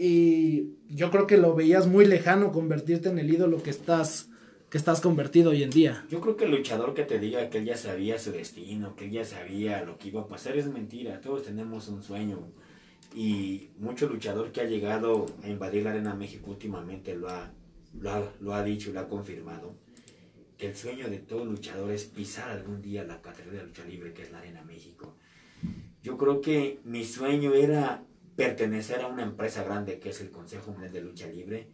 y yo creo que lo veías muy lejano convertirte en el ídolo que estás, que estás convertido hoy en día. Yo creo que el luchador que te diga que él ya sabía su destino, que él ya sabía lo que iba a pasar es mentira. Todos tenemos un sueño y mucho luchador que ha llegado a invadir la Arena México últimamente lo ha, lo ha, lo ha dicho y lo ha confirmado. Que el sueño de todo luchador es pisar algún día la catedral de lucha libre que es la Arena México. Yo creo que mi sueño era pertenecer a una empresa grande que es el Consejo Mundial de Lucha Libre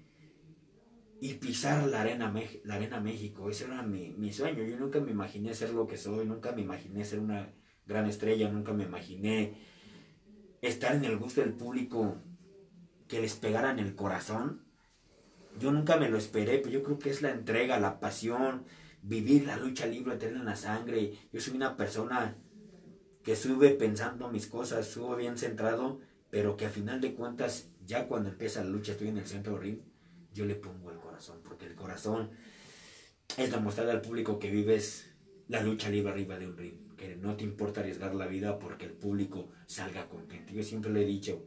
y pisar la Arena, la Arena México. Ese era mi, mi sueño. Yo nunca me imaginé ser lo que soy, nunca me imaginé ser una gran estrella, nunca me imaginé estar en el gusto del público, que les pegara en el corazón. Yo nunca me lo esperé, pero yo creo que es la entrega, la pasión, vivir la lucha libre, tenerla en la sangre. Yo soy una persona que sube pensando mis cosas, subo bien centrado, pero que a final de cuentas, ya cuando empieza la lucha, estoy en el centro del ring, yo le pongo el corazón, porque el corazón es demostrarle al público que vives la lucha libre arriba de un ring, que no te importa arriesgar la vida porque el público salga contento. Yo siempre le he dicho,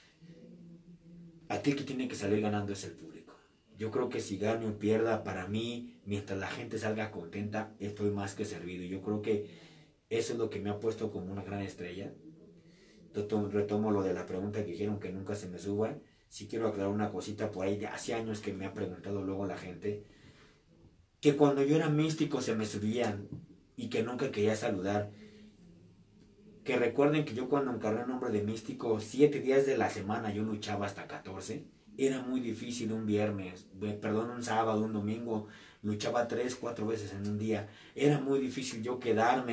a ti que tiene que salir ganando es el público. Yo creo que si gano o pierda, para mí, mientras la gente salga contenta, estoy más que servido. Y yo creo que eso es lo que me ha puesto como una gran estrella. Retomo lo de la pregunta que dijeron que nunca se me suba. Sí quiero aclarar una cosita por ahí. De hace años que me ha preguntado luego la gente que cuando yo era místico se me subían y que nunca quería saludar. Que recuerden que yo cuando encarné el nombre de místico, siete días de la semana yo luchaba hasta catorce. Era muy difícil un viernes, perdón, un sábado, un domingo, luchaba tres, cuatro veces en un día. Era muy difícil yo quedarme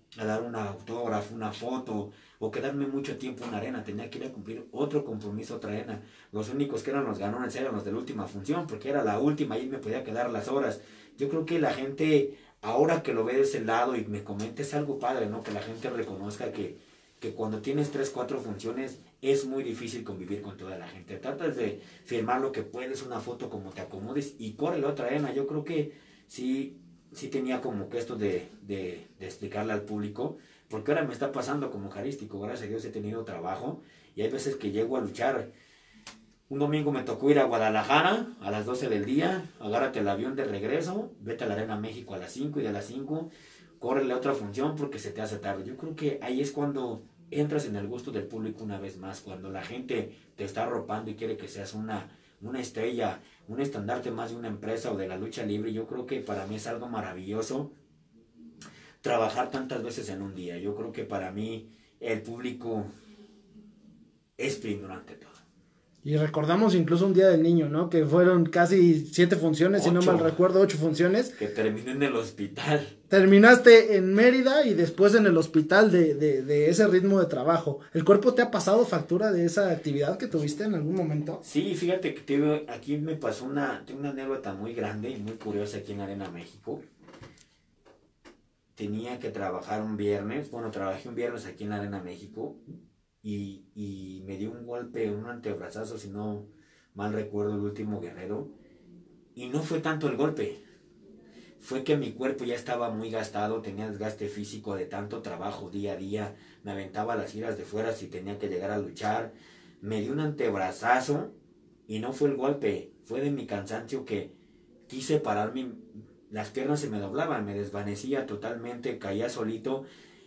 a dar una autógrafo, una foto, o quedarme mucho tiempo en la arena, tenía que ir a cumplir otro compromiso, otra arena. Los únicos que eran los ganones eran los de la última función, porque era la última y me podía quedar las horas. Yo creo que la gente, ahora que lo ve de ese lado y me comenta, es algo padre, ¿no? Que la gente reconozca que, que cuando tienes tres, cuatro funciones, es muy difícil convivir con toda la gente. Tratas de firmar lo que puedes, una foto como te acomodes y corre la otra arena. Yo creo que sí, sí tenía como que esto de, de, de explicarle al público, porque ahora me está pasando como carístico, gracias a Dios he tenido trabajo y hay veces que llego a luchar. Un domingo me tocó ir a Guadalajara a las doce del día, agárrate el avión de regreso, vete a la Arena México a las cinco y de las cinco, córrele otra función porque se te hace tarde. Yo creo que ahí es cuando entras en el gusto del público una vez más, cuando la gente te está arropando y quiere que seas una, una estrella, un estandarte más de una empresa o de la lucha libre. Yo creo que para mí es algo maravilloso trabajar tantas veces en un día. Yo creo que para mí el público es primero ante todo. Y recordamos incluso un día del niño, ¿no? Que fueron casi siete funciones, ocho, si no mal recuerdo, ocho funciones. Que terminé en el hospital. Terminaste en Mérida y después en el hospital de, de, de ese ritmo de trabajo. ¿El cuerpo te ha pasado factura de esa actividad que tuviste en algún momento? Sí, fíjate que te, aquí me pasó una, tengo una anécdota muy grande y muy curiosa aquí en Arena México. Tenía que trabajar un viernes, bueno, trabajé un viernes aquí en la Arena México y, y me dio un golpe, un antebrazazo, si no mal recuerdo, el último guerrero. Y no fue tanto el golpe, fue que mi cuerpo ya estaba muy gastado, tenía desgaste físico de tanto trabajo día a día, me aventaba las giras de fuera si tenía que llegar a luchar, me dio un antebrazazo y no fue el golpe, fue de mi cansancio que quise pararme. Las piernas se me doblaban, me desvanecía totalmente, caía solito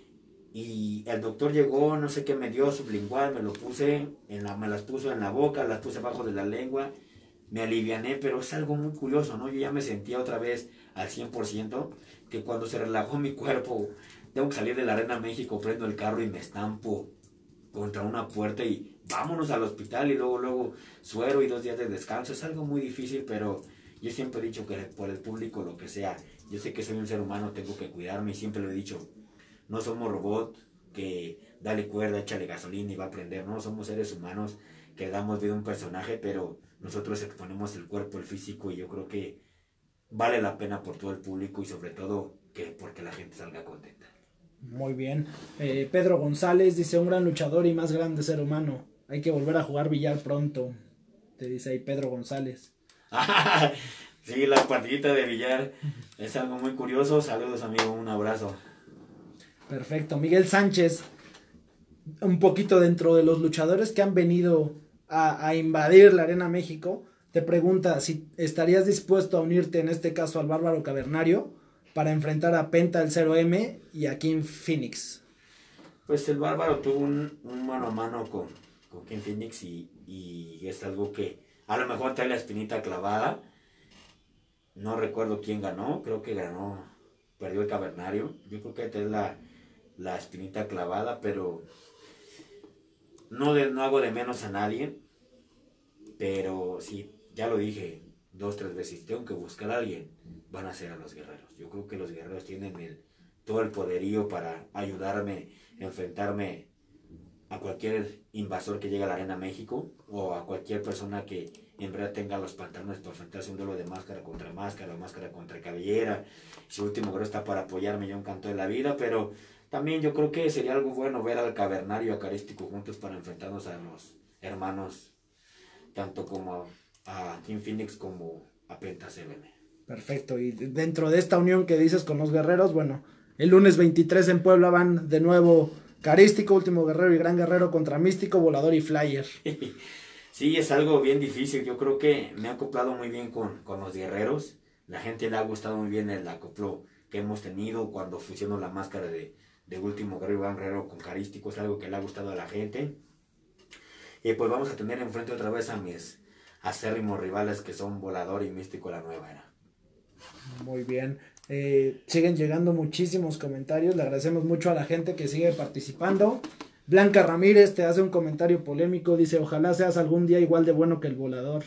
y el doctor llegó, no sé qué me dio, sublingual, me lo puse, en la, me las puso en la boca, las puse abajo de la lengua, me aliviané, pero es algo muy curioso, ¿no? Yo ya me sentía otra vez al cien por ciento, que cuando se relajó mi cuerpo, tengo que salir de la Arena México, prendo el carro y me estampo contra una puerta y vámonos al hospital y luego, luego suero y dos días de descanso, es algo muy difícil, pero yo siempre he dicho que por el público, lo que sea, yo sé que soy un ser humano, tengo que cuidarme y siempre lo he dicho, no somos robots que dale cuerda, échale gasolina y va a aprender, no, somos seres humanos que damos vida a un personaje, pero nosotros exponemos el cuerpo, el físico y yo creo que vale la pena por todo el público y sobre todo que porque la gente salga contenta. Muy bien. Eh, Pedro González dice, un gran luchador y más grande ser humano, hay que volver a jugar billar pronto, te dice ahí Pedro González. Sí, la partidita de billar es algo muy curioso. Saludos, amigo, un abrazo. Perfecto. Miguel Sánchez, un poquito dentro de los luchadores que han venido a, a invadir la Arena México, te pregunta si estarías dispuesto a unirte en este caso al Bárbaro Cavernario para enfrentar a Penta el cero eme y a King Phoenix. Pues el Bárbaro tuvo un, un mano a mano con, con King Phoenix y, y es algo que a lo mejor trae la espinita clavada. No recuerdo quién ganó, creo que ganó, perdió el Cavernario. Yo creo que trae la, la espinita clavada, pero no, de, no hago de menos a nadie. Pero sí, ya lo dije dos, tres veces, tengo que buscar a alguien, van a ser a los guerreros. Yo creo que los guerreros tienen el, todo el poderío para ayudarme, enfrentarme a cualquier invasor que llegue a la Arena México o a cualquier persona que en verdad tenga los pantalones para enfrentarse a un duelo de máscara contra máscara o máscara contra cabellera. Su último guerrero está para apoyarme, yo encanto de la vida, pero también yo creo que sería algo bueno ver al Cavernario y a Carístico juntos para enfrentarnos a los hermanos, tanto como a, a King Phoenix como a Penta cero eme. Perfecto, y dentro de esta unión que dices con los guerreros, bueno, el lunes veintitrés en Puebla van de nuevo Carístico, Último Guerrero y Gran Guerrero contra Místico, Volador y Flyer. Sí, es algo bien difícil. Yo creo que me ha acoplado muy bien con, con los guerreros. La gente le ha gustado muy bien el acoplo que hemos tenido cuando fusionó la máscara de, de Último Guerrero y Gran Guerrero con Carístico. Es algo que le ha gustado a la gente. Y pues vamos a tener enfrente otra vez a mis acérrimos rivales que son Volador y Místico, la nueva era. Muy bien. Eh, siguen llegando muchísimos comentarios. Le agradecemos mucho a la gente que sigue participando. Blanca Ramírez te hace un comentario polémico. Dice, ojalá seas algún día igual de bueno que el Volador.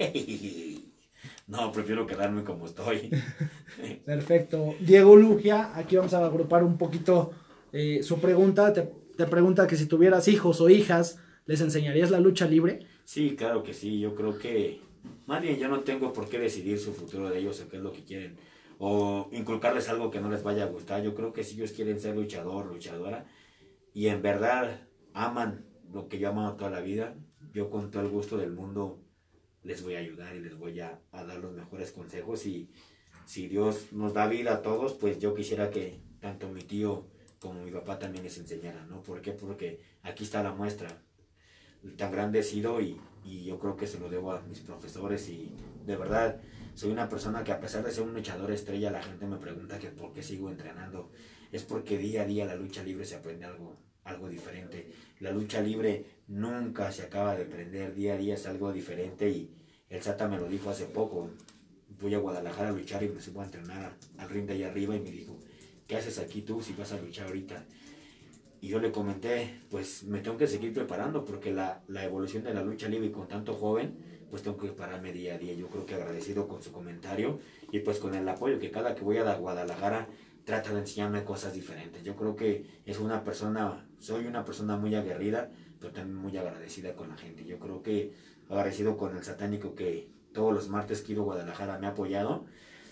No, prefiero quedarme como estoy. Perfecto. Diego Lugia, aquí vamos a agrupar un poquito eh, su pregunta, te, te pregunta que si tuvieras hijos o hijas, ¿les enseñarías la lucha libre? Sí, claro que sí, yo creo que, más bien yo no tengo por qué decidir su futuro de ellos o qué es lo que quieren, o inculcarles algo que no les vaya a gustar. Yo creo que si ellos quieren ser luchador, luchadora, y en verdad aman lo que yo he amado toda la vida, yo con todo el gusto del mundo les voy a ayudar y les voy a, a dar los mejores consejos. Y si Dios nos da vida a todos, pues yo quisiera que tanto mi tío como mi papá también les enseñaran, ¿no? ¿Por qué? Porque aquí está la muestra. Tan grande he sido y, y yo creo que se lo debo a mis profesores. Y de verdad soy una persona que, a pesar de ser un luchador estrella, la gente me pregunta que por qué sigo entrenando. Es porque día a día la lucha libre se aprende algo, algo diferente. La lucha libre nunca se acaba de aprender, día a día es algo diferente. Y el Sata me lo dijo hace poco. Voy a Guadalajara a luchar y me subo a entrenar al ring de allá arriba y me dijo, ¿qué haces aquí tú si vas a luchar ahorita? Y yo le comenté, pues me tengo que seguir preparando, porque la, la evolución de la lucha libre, con tanto joven, pues tengo que prepararme día a día. Yo creo que agradecido con su comentario y pues con el apoyo que cada que voy a Guadalajara trata de enseñarme cosas diferentes. Yo creo que es una persona, soy una persona muy aguerrida, pero también muy agradecida con la gente. Yo creo que agradecido con el Satánico, que todos los martes que he ido a Guadalajara me ha apoyado.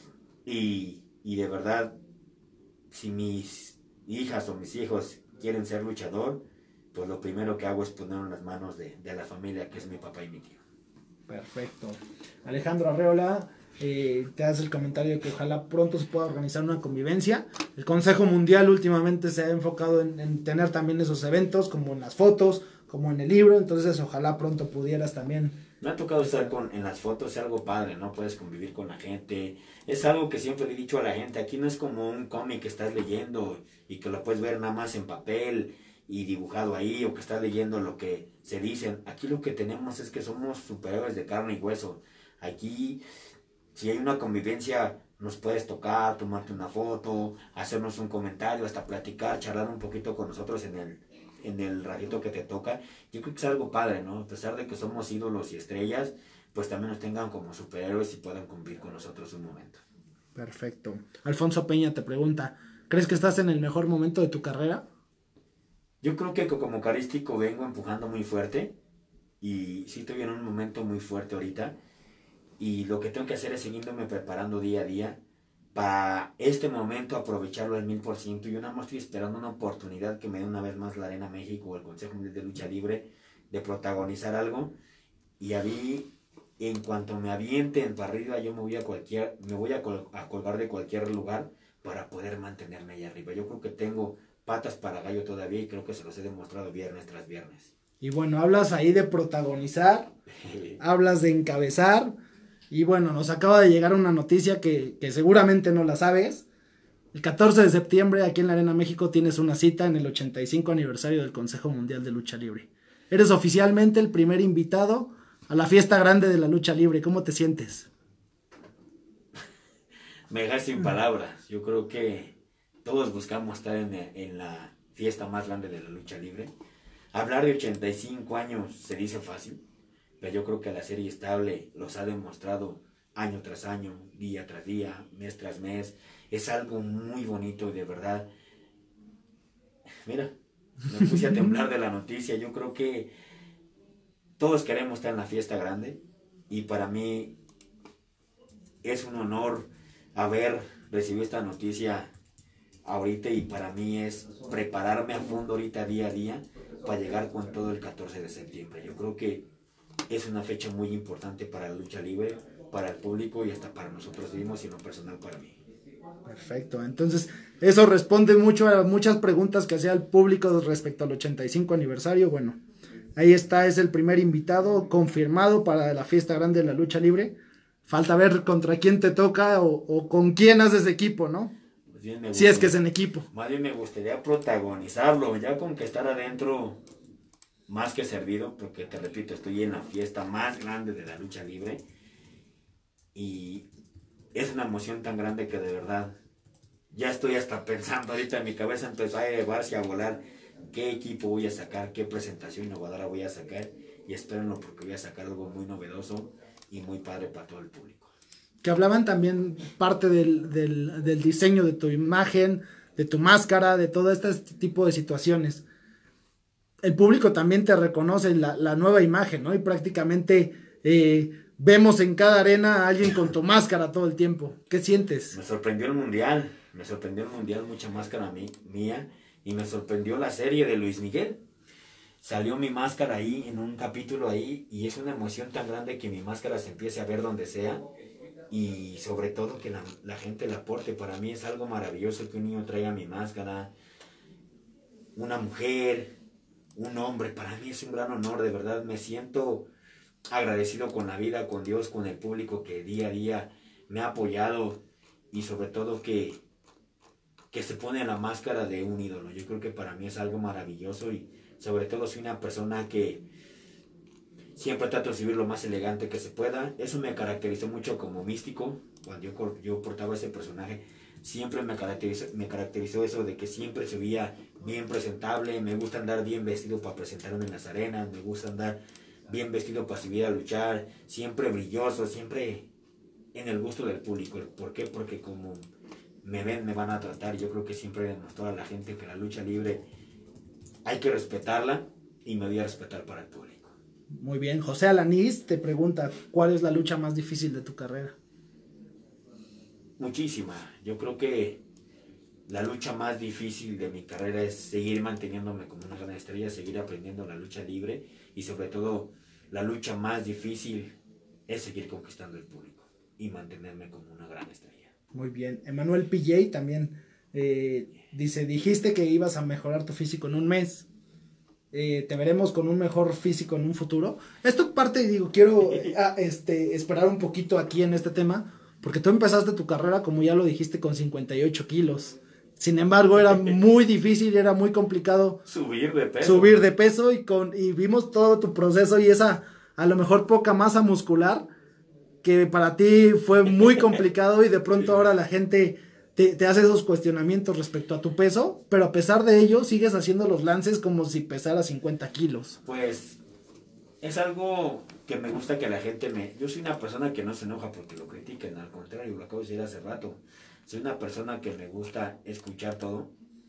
Y, y de verdad, si mis hijas o mis hijos quieren ser luchador, pues lo primero que hago es ponerlo en las manos de, de la familia, que es mi papá y mi tío. Perfecto. Alejandro Arreola, eh, te hace el comentario que ojalá pronto se pueda organizar una convivencia. El Consejo Mundial últimamente se ha enfocado en, en tener también esos eventos, como en las fotos, como en el libro, entonces ojalá pronto pudieras también. Me ha tocado estar con, en las fotos, es algo padre, ¿no? Puedes convivir con la gente. Es algo que siempre le he dicho a la gente, aquí no es como un cómic que estás leyendo y que lo puedes ver nada más en papel y dibujado ahí, o que estás leyendo lo que se dicen. Aquí lo que tenemos es que somos superhéroes de carne y hueso. Aquí, si hay una convivencia, nos puedes tocar, tomarte una foto, hacernos un comentario, hasta platicar, charlar un poquito con nosotros en el, en el ratito que te toca. Yo creo que es algo padre, ¿no? A pesar de que somos ídolos y estrellas, pues también nos tengan como superhéroes y puedan convivir con nosotros un momento. Perfecto. Alfonso Peña te pregunta, ¿crees que estás en el mejor momento de tu carrera? Yo creo que como carístico vengo empujando muy fuerte y sí estoy en un momento muy fuerte ahorita, y lo que tengo que hacer es seguirme preparando día a día para este momento, aprovecharlo al mil por ciento. Yo nada más estoy esperando una oportunidad que me dé una vez más la Arena México o el Consejo Mundial de Lucha Libre de protagonizar algo, y a mí, en cuanto me avienten para arriba, yo me voy a cualquier, me voy a, col a colgar de cualquier lugar para poder mantenerme ahí arriba. Yo creo que tengo patas para gallo todavía y creo que se los he demostrado viernes tras viernes. Y bueno, hablas ahí de protagonizar, hablas de encabezar, y bueno, nos acaba de llegar una noticia que, que seguramente no la sabes. El catorce de septiembre aquí en la Arena México tienes una cita en el ochenta y cinco aniversario del Consejo Mundial de Lucha Libre. Eres oficialmente el primer invitado a la fiesta grande de la lucha libre. ¿Cómo te sientes? Me dejas sin palabras. Yo creo que todos buscamos estar en, en la fiesta más grande de la lucha libre. Hablar de ochenta y cinco años se dice fácil, pero yo creo que la serie estable los ha demostrado año tras año, día tras día, mes tras mes. Es algo muy bonito y de verdad, mira, me puse a temblar de la noticia. Yo creo que todos queremos estar en la fiesta grande y para mí es un honor haber recibido esta noticia ahorita, y para mí es prepararme a fondo ahorita día a día para llegar con todo el catorce de septiembre. Yo creo que es una fecha muy importante para la lucha libre, para el público y hasta para nosotros mismos y en lo personal para mí. Perfecto, entonces eso responde mucho a muchas preguntas que hacía el público respecto al ochenta y cinco aniversario. Bueno, ahí está, es el primer invitado confirmado para la fiesta grande de la lucha libre. Falta ver contra quién te toca o, o con quién haces equipo, ¿no? Pues bien, me si es que es en equipo. Más bien me gustaría protagonizarlo, ya con que estar adentro, más que servido, porque te repito, estoy en la fiesta más grande de la lucha libre y es una emoción tan grande que de verdad ya estoy hasta pensando, ahorita en mi cabeza empezó a elevarse, a volar, qué equipo voy a sacar, qué presentación innovadora voy a sacar, y espérenlo porque voy a sacar algo muy novedoso y muy padre para todo el público. Que hablaban también parte del, del, del diseño de tu imagen, de tu máscara, de todo este tipo de situaciones. El público también te reconoce la, la nueva imagen, ¿no? Y prácticamente eh, vemos en cada arena a alguien con tu máscara todo el tiempo. ¿Qué sientes? Me sorprendió el mundial, me sorprendió el mundial, mucha máscara mí, mía, y me sorprendió la serie de Luis Miguel. Salió mi máscara ahí, en un capítulo ahí, y es una emoción tan grande que mi máscara se empiece a ver donde sea, y sobre todo que la, la gente la porte. Para mí es algo maravilloso que un niño traiga mi máscara, una mujer, un hombre. Para mí es un gran honor, de verdad, me siento agradecido con la vida, con Dios, con el público que día a día me ha apoyado, y sobre todo que, que se pone la máscara de un ídolo. Yo creo que para mí es algo maravilloso, y sobre todo soy una persona que siempre trato de vivir lo más elegante que se pueda. Eso me caracterizó mucho como místico, cuando yo, yo portaba ese personaje. Siempre me caracterizó, me caracterizó eso de que siempre se veía bien presentable. Me gusta andar bien vestido para presentarme en las arenas, me gusta andar bien vestido para subir a luchar, siempre brilloso, siempre en el gusto del público. ¿Por qué? Porque como me ven, me van a tratar. Yo creo que siempre he demostrado a la gente que la lucha libre hay que respetarla, y me voy a respetar para el público. Muy bien. José Alanís te pregunta, ¿cuál es la lucha más difícil de tu carrera? Muchísima. Yo creo que la lucha más difícil de mi carrera es seguir manteniéndome como una gran estrella, seguir aprendiendo la lucha libre, y sobre todo la lucha más difícil es seguir conquistando el público y mantenerme como una gran estrella. Muy bien. Emanuel P J también eh, dice, dijiste que ibas a mejorar tu físico en un mes. Eh, te veremos con un mejor físico en un futuro. Esto parte, digo, quiero eh, a, este, esperar un poquito aquí en este tema, porque tú empezaste tu carrera, como ya lo dijiste, con cincuenta y ocho kilos. Sin embargo, era muy difícil, era muy complicado subir de peso. Subir de peso y, con, y vimos todo tu proceso y esa, a lo mejor, poca masa muscular, que para ti fue muy complicado, y de pronto ahora la gente te, te hace esos cuestionamientos respecto a tu peso, pero a pesar de ello sigues haciendo los lances como si pesara cincuenta kilos. Pues es algo que me gusta que la gente me... Yo soy una persona que no se enoja porque lo critiquen, al contrario, lo acabo de decir hace rato. Soy una persona que me gusta escuchar todo.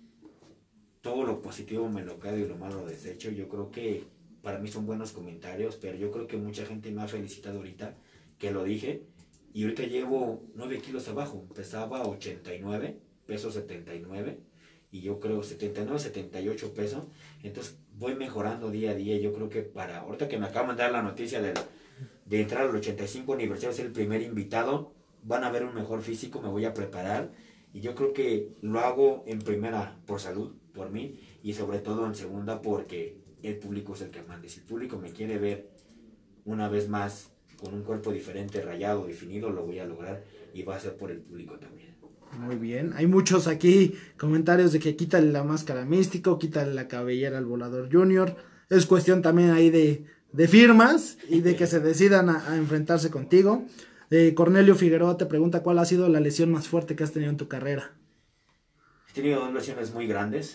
Todo lo positivo me lo quedo y lo malo lo desecho. Yo creo que para mí son buenos comentarios, pero yo creo que mucha gente me ha felicitado ahorita, que lo dije, y ahorita llevo nueve kilos abajo. Pesaba ochenta y nueve, peso setenta y nueve, y yo creo setenta y nueve, setenta y ocho pesos. Entonces voy mejorando día a día. Yo creo que para ahorita que me acaban de dar la noticia de, de entrar al ochenta y cinco aniversario, ser el primer invitado, van a ver un mejor físico, me voy a preparar, y yo creo que lo hago en primera por salud, por mí, y sobre todo en segunda porque el público es el que manda. Si el público me quiere ver una vez más con un cuerpo diferente, rayado, definido, lo voy a lograr, y va a ser por el público también. Muy bien, hay muchos aquí comentarios de que quítale la máscara a Místico, quítale la cabellera al Volador Junior. Es cuestión también ahí de, de firmas y de que se decidan a, a enfrentarse contigo. Eh, Cornelio Figueroa te pregunta, ¿cuál ha sido la lesión más fuerte que has tenido en tu carrera? He tenido dos lesiones muy grandes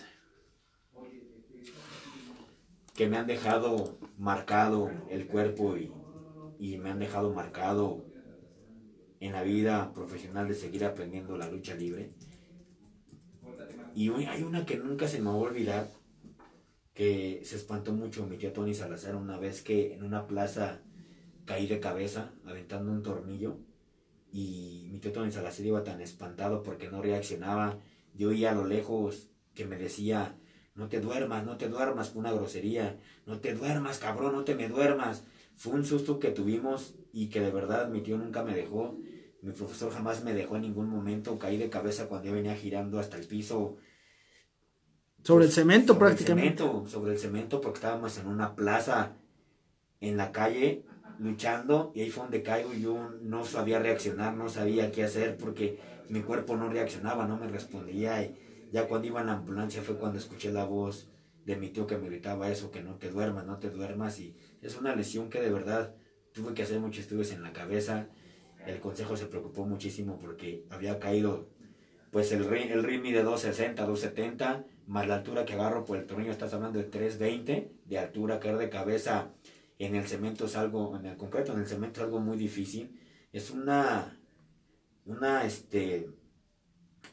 que me han dejado marcado el cuerpo, y, y me han dejado marcado en la vida profesional de seguir aprendiendo la lucha libre. Y hay una que nunca se me va a olvidar, que se espantó mucho mi tío Tony Salazar una vez, que en una plaza caí de cabeza aventando un tornillo, y mi tío Tony Salazar iba tan espantado porque no reaccionaba. Yo oía a lo lejos que me decía, no te duermas, no te duermas, fue una grosería, no te duermas, cabrón, no te me duermas. Fue un susto que tuvimos, y que de verdad mi tío nunca me dejó, mi profesor jamás me dejó en ningún momento. Caí de cabeza cuando yo venía girando hasta el piso. Sobre pues, el cemento sobre prácticamente. El cemento, sobre el cemento, porque estábamos en una plaza en la calle luchando, y ahí fue donde caigo, y yo no sabía reaccionar, no sabía qué hacer porque mi cuerpo no reaccionaba, no me respondía. Y ya cuando iba en la ambulancia fue cuando escuché la voz de mi tío que me gritaba eso, que no te duermas, no te duermas. Y es una lesión que de verdad tuve que hacer muchos estudios en la cabeza. El consejo se preocupó muchísimo porque había caído, pues el, el ring mide dos sesenta, dos setenta, más la altura que agarro por el tornillo, estás hablando de tres veinte de altura. Caer de cabeza en el cemento es algo, en el concreto, en el cemento es algo muy difícil. Es una, una, este,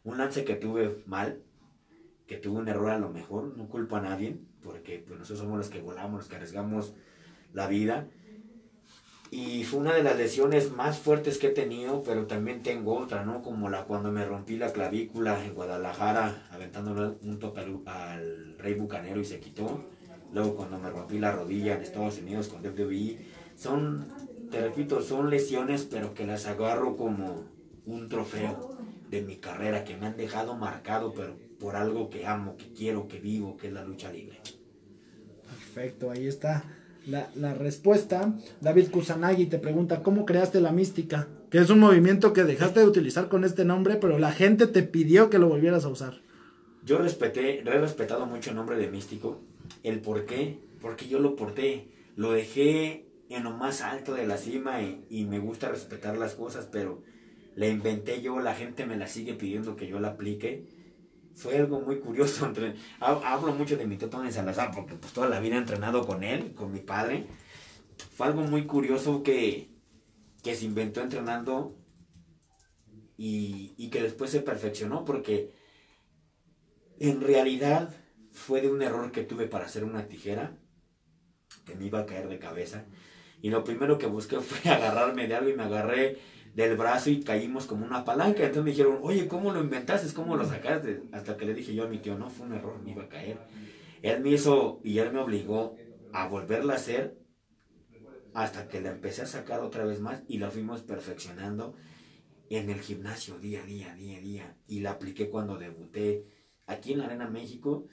un lance que tuve mal, que tuve un error a lo mejor, no culpo a nadie, porque pues, nosotros somos los que volamos, los que arriesgamos la vida. Y fue una de las lesiones más fuertes que he tenido, pero también tengo otra, ¿no? Como la cuando me rompí la clavícula en Guadalajara, aventándole un toque al, al Rey Bucanero y se quitó. Luego cuando me rompí la rodilla en Estados Unidos con W W E. Son, te repito, son lesiones, pero que las agarro como un trofeo de mi carrera, que me han dejado marcado, pero por algo que amo, que quiero, que vivo, que es la lucha libre. Perfecto, ahí está la, la respuesta. David Kusanagi te pregunta, ¿cómo creaste la mística? Que es un movimiento que dejaste de utilizar con este nombre, pero la gente te pidió que lo volvieras a usar. Yo respeté, he respetado mucho el nombre de Místico. ¿El por qué? Porque yo lo porté, lo dejé en lo más alto de la cima y, y me gusta respetar las cosas, pero la inventé yo, la gente me la sigue pidiendo que yo la aplique. Fue algo muy curioso. Entre, hablo mucho de mi tío Tony Salazar porque pues toda la vida he entrenado con él, con mi padre. Fue algo muy curioso que, que se inventó entrenando y, y que después se perfeccionó, porque en realidad fue de un error que tuve para hacer una tijera que me iba a caer de cabeza, y lo primero que busqué fue agarrarme de algo y me agarré del brazo y caímos como una palanca. Entonces me dijeron, oye, ¿cómo lo inventaste? ¿Cómo lo sacaste? Hasta que le dije yo a mi tío, no, fue un error, me iba a caer. Él me hizo y él me obligó a volverla a hacer hasta que la empecé a sacar otra vez más y la fuimos perfeccionando en el gimnasio día a día, día a día. Y la apliqué cuando debuté aquí en la Arena México,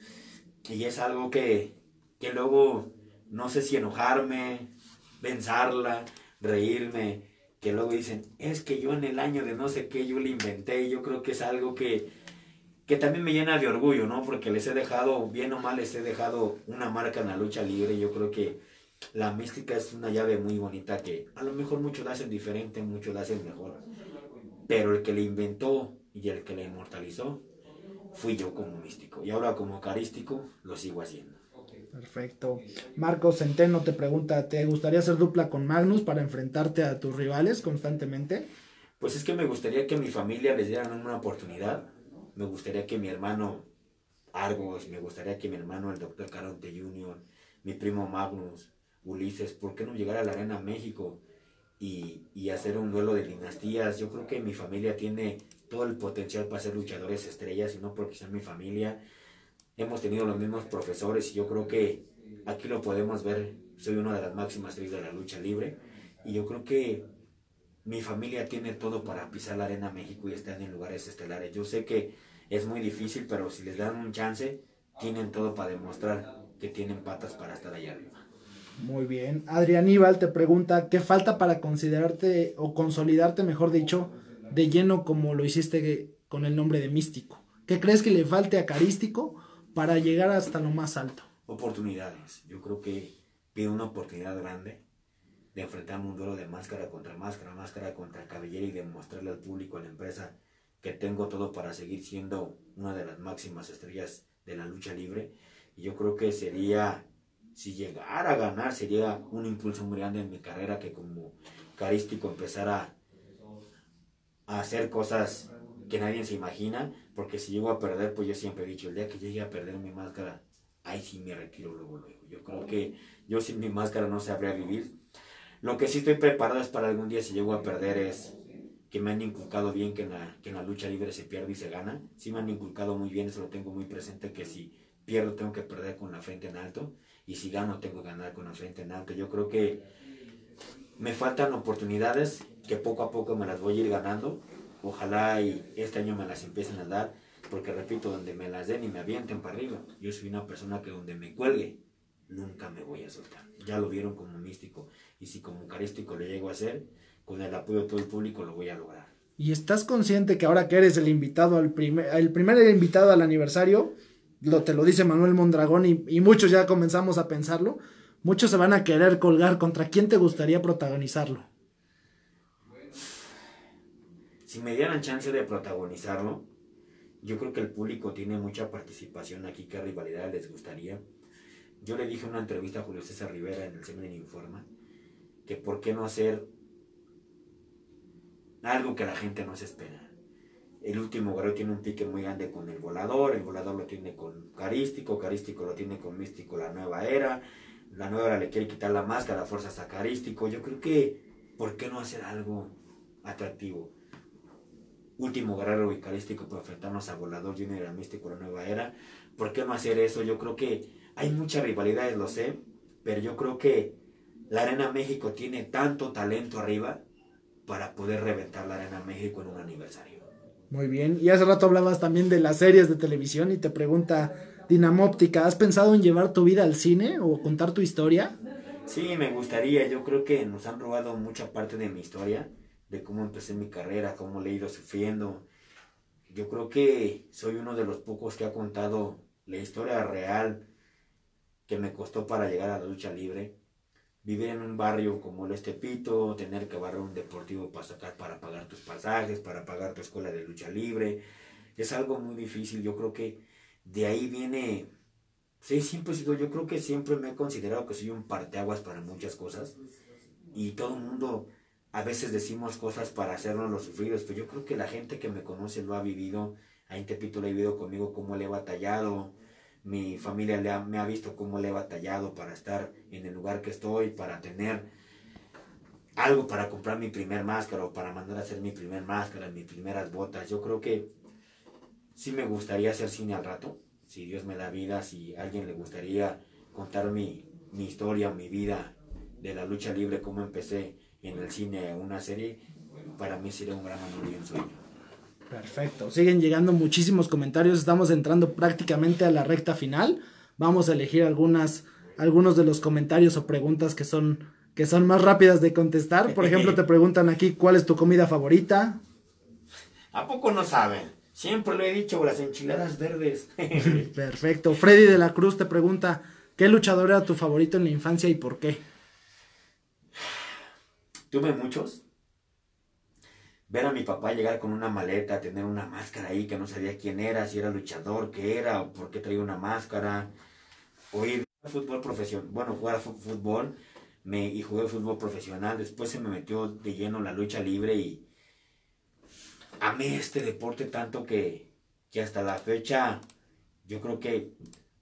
y es algo que, que luego no sé si enojarme, pensarla, reírme, que luego dicen, es que yo en el año de no sé qué yo le inventé. Yo creo que es algo que, que también me llena de orgullo, ¿no? Porque les he dejado, bien o mal, les he dejado una marca en la lucha libre. Yo creo que la mística es una llave muy bonita que a lo mejor muchos la hacen diferente, muchos la hacen mejor, pero el que le inventó y el que la inmortalizó fui yo como místico, y ahora como carístico lo sigo haciendo. Perfecto. Marcos Centeno te pregunta, ¿te gustaría hacer dupla con Magnus para enfrentarte a tus rivales constantemente? Pues es que me gustaría que mi familia les dieran una oportunidad. Me gustaría que mi hermano Argos, me gustaría que mi hermano el doctor Caronte junior, mi primo Magnus, Ulises, ¿por qué no llegar a la Arena México y, y hacer un duelo de dinastías? Yo creo que mi familia tiene todo el potencial para ser luchadores estrellas, y no porque sea mi familia. Hemos tenido los mismos profesores y yo creo que aquí lo podemos ver. Soy una de las máximas estrellas de la lucha libre, y yo creo que mi familia tiene todo para pisar la Arena México y estar en lugares estelares. Yo sé que es muy difícil, pero si les dan un chance, tienen todo para demostrar que tienen patas para estar allá arriba. Muy bien. Adrián Ibal te pregunta, ¿qué falta para considerarte o consolidarte, mejor dicho, de lleno como lo hiciste con el nombre de Místico? ¿Qué crees que le falte a Carístico para llegar hasta lo más alto? Oportunidades. Yo creo que pido una oportunidad grande de enfrentarme un duelo de máscara contra máscara, máscara contra cabellera, y demostrarle al público, a la empresa, que tengo todo para seguir siendo una de las máximas estrellas de la lucha libre. Y yo creo que sería, si llegara a ganar, sería un impulso muy grande en mi carrera, que como carístico empezara a hacer cosas que nadie se imagina, porque si llego a perder, pues yo siempre he dicho, el día que llegue a perder mi máscara, ahí sí me retiro luego, luego. Yo creo que yo sin mi máscara no sabría vivir. Lo que sí estoy preparado es para algún día, si llego a perder, es que me han inculcado bien que en la, que en la lucha libre se pierde y se gana. Sí me han inculcado muy bien, eso lo tengo muy presente, que si pierdo tengo que perder con la frente en alto, y si gano tengo que ganar con la frente en alto. Yo creo que me faltan oportunidades que poco a poco me las voy a ir ganando. Ojalá y este año me las empiecen a dar, porque repito, donde me las den y me avienten para arriba. Yo soy una persona que donde me cuelgue, nunca me voy a soltar. Ya lo vieron como místico, y si como carístico lo llego a hacer, con el apoyo de todo el público lo voy a lograr. ¿Y estás consciente que ahora que eres el invitado al primer, el primer invitado al aniversario, lo, te lo dice Manuel Mondragón, y, y muchos ya comenzamos a pensarlo, muchos se van a querer colgar? ¿Contra quién te gustaría protagonizarlo? Si me dieran chance de protagonizarlo, yo creo que el público tiene mucha participación aquí. ¿Qué rivalidad les gustaría? Yo le dije en una entrevista a Julio César Rivera en el C N N Informa que por qué no hacer algo que la gente no se espera. el último guerrero tiene un pique muy grande con el volador, el volador lo tiene con Carístico, Carístico lo tiene con Místico, la nueva era, la nueva era le quiere quitar la máscara, fuerzas a Carístico. Yo creo que, ¿por qué no hacer algo atractivo? Último guerrero y Carístico para enfrentarnos a Volador Junior, a Místico, la nueva era. ¿Por qué no hacer eso? Yo creo que hay muchas rivalidades, lo sé, pero yo creo que la Arena México tiene tanto talento arriba para poder reventar la Arena México en un aniversario. Muy bien, y hace rato hablabas también de las series de televisión y te pregunta Dinamóptica, ¿has pensado en llevar tu vida al cine o contar tu historia? Sí, me gustaría, yo creo que nos han robado mucha parte de mi historia, de cómo empecé mi carrera, cómo le he ido sufriendo. Yo creo que soy uno de los pocos que ha contado la historia real que me costó para llegar a la lucha libre. Vivir en un barrio como el Estepito, tener que barrer un deportivo para sacar, para pagar tus pasajes, para pagar tu escuela de lucha libre, es algo muy difícil. Yo creo que de ahí viene, sí, siempre he sido, yo creo que siempre me he considerado que soy un parteaguas para muchas cosas, y todo el mundo, a veces decimos cosas para hacernos los sufridos, pero yo creo que la gente que me conoce lo ha vivido. Ahí en Tepito lo ha vivido conmigo, cómo le he batallado. Mi familia le ha, me ha visto cómo le he batallado para estar en el lugar que estoy, para tener algo para comprar mi primer máscara o para mandar a hacer mi primer máscara, mis primeras botas. Yo creo que sí me gustaría hacer cine al rato, si Dios me da vida, si a alguien le gustaría contar mi, mi historia, mi vida de la lucha libre, cómo empecé en el cine, una serie, para mí sería un gran honor y un sueño. Perfecto, siguen llegando muchísimos comentarios, estamos entrando prácticamente a la recta final. Vamos a elegir algunas, algunos de los comentarios o preguntas que son, que son más rápidas de contestar. Por ejemplo, te preguntan aquí, ¿cuál es tu comida favorita? ¿A poco no saben? Siempre lo he dicho, las enchiladas verdes. Perfecto. Freddy de la Cruz te pregunta, ¿qué luchador era tu favorito en la infancia y por qué? Tuve muchos. Ver a mi papá llegar con una maleta, tener una máscara ahí que no sabía quién era, si era luchador, qué era, o por qué traía una máscara. O ir a fútbol profesional, bueno, jugar a fútbol, me, y jugué fútbol profesional. Después se me metió de lleno la lucha libre y amé este deporte tanto que, que hasta la fecha yo creo que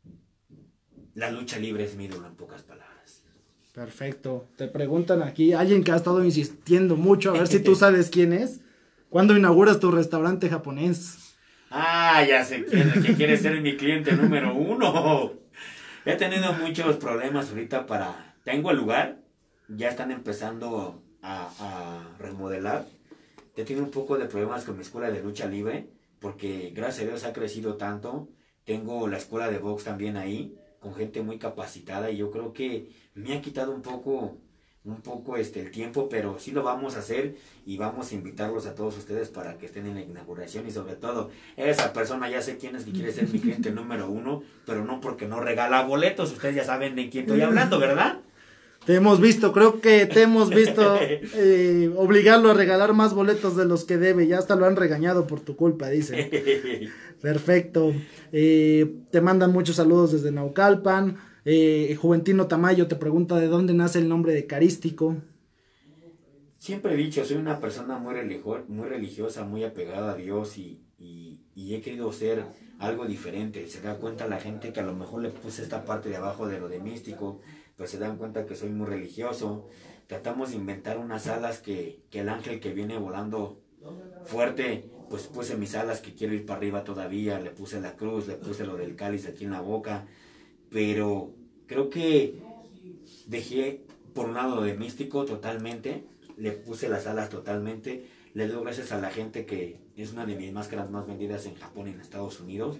la lucha libre es mi ídolo, en pocas palabras. Perfecto. Te preguntan aquí, alguien que ha estado insistiendo mucho, a ver si tú sabes quién es. ¿Cuándo inauguras tu restaurante japonés? Ah, ya sé quién, el que quiere ser mi cliente número uno. He tenido muchos problemas ahorita para... Tengo el lugar, ya están empezando a, a remodelar. He tenido un poco de problemas con mi escuela de lucha libre, porque gracias a Dios ha crecido tanto. Tengo la escuela de box también ahí, con gente muy capacitada, y yo creo que me ha quitado un poco, un poco este, el tiempo, pero sí lo vamos a hacer y vamos a invitarlos a todos ustedes para que estén en la inauguración. Y sobre todo, esa persona, ya sé quién es que quiere ser mi cliente número uno, pero no porque no regala boletos. Ustedes ya saben de quién estoy hablando, ¿verdad? Te hemos visto, creo que te hemos visto eh, obligarlo a regalar más boletos de los que debe. Ya hasta lo han regañado por tu culpa, dice. Perfecto. Eh, te mandan muchos saludos desde Naucalpan. Eh, Juventino Tamayo te pregunta de dónde nace el nombre de Carístico. Siempre he dicho, soy una persona muy, religio muy religiosa, muy apegada a Dios, y, y, y he querido ser algo diferente. Se da cuenta la gente que a lo mejor le puse esta parte de abajo de lo de místico, pues se dan cuenta que soy muy religioso. Tratamos de inventar unas alas que, que el ángel que viene volando fuerte, pues puse mis alas que quiero ir para arriba todavía, le puse la cruz, le puse lo del cáliz aquí en la boca, pero creo que dejé por un lado de místico totalmente, le puse las alas totalmente. Le doy gracias a la gente que es una de mis máscaras más vendidas en Japón y en Estados Unidos,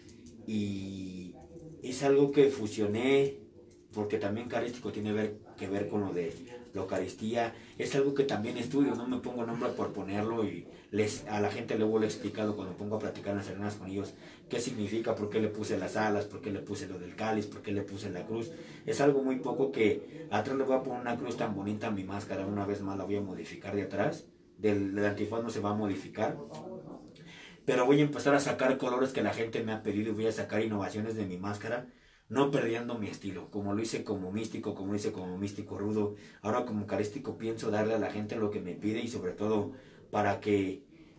y es algo que fusioné porque también Carístico tiene ver, que ver con lo de la Eucaristía. Es algo que también estudio, no me pongo nombre por ponerlo, y les, a la gente luego le he explicado cuando pongo a practicar las arenas con ellos qué significa, por qué le puse las alas, por qué le puse lo del cáliz, por qué le puse la cruz. Es algo muy poco que atrás le voy a poner una cruz tan bonita a mi máscara. Una vez más la voy a modificar de atrás, del, del antifaz no se va a modificar, pero voy a empezar a sacar colores que la gente me ha pedido, y voy a sacar innovaciones de mi máscara, no perdiendo mi estilo, como lo hice como místico, como lo hice como místico rudo. Ahora como Carístico pienso darle a la gente lo que me pide, y sobre todo para que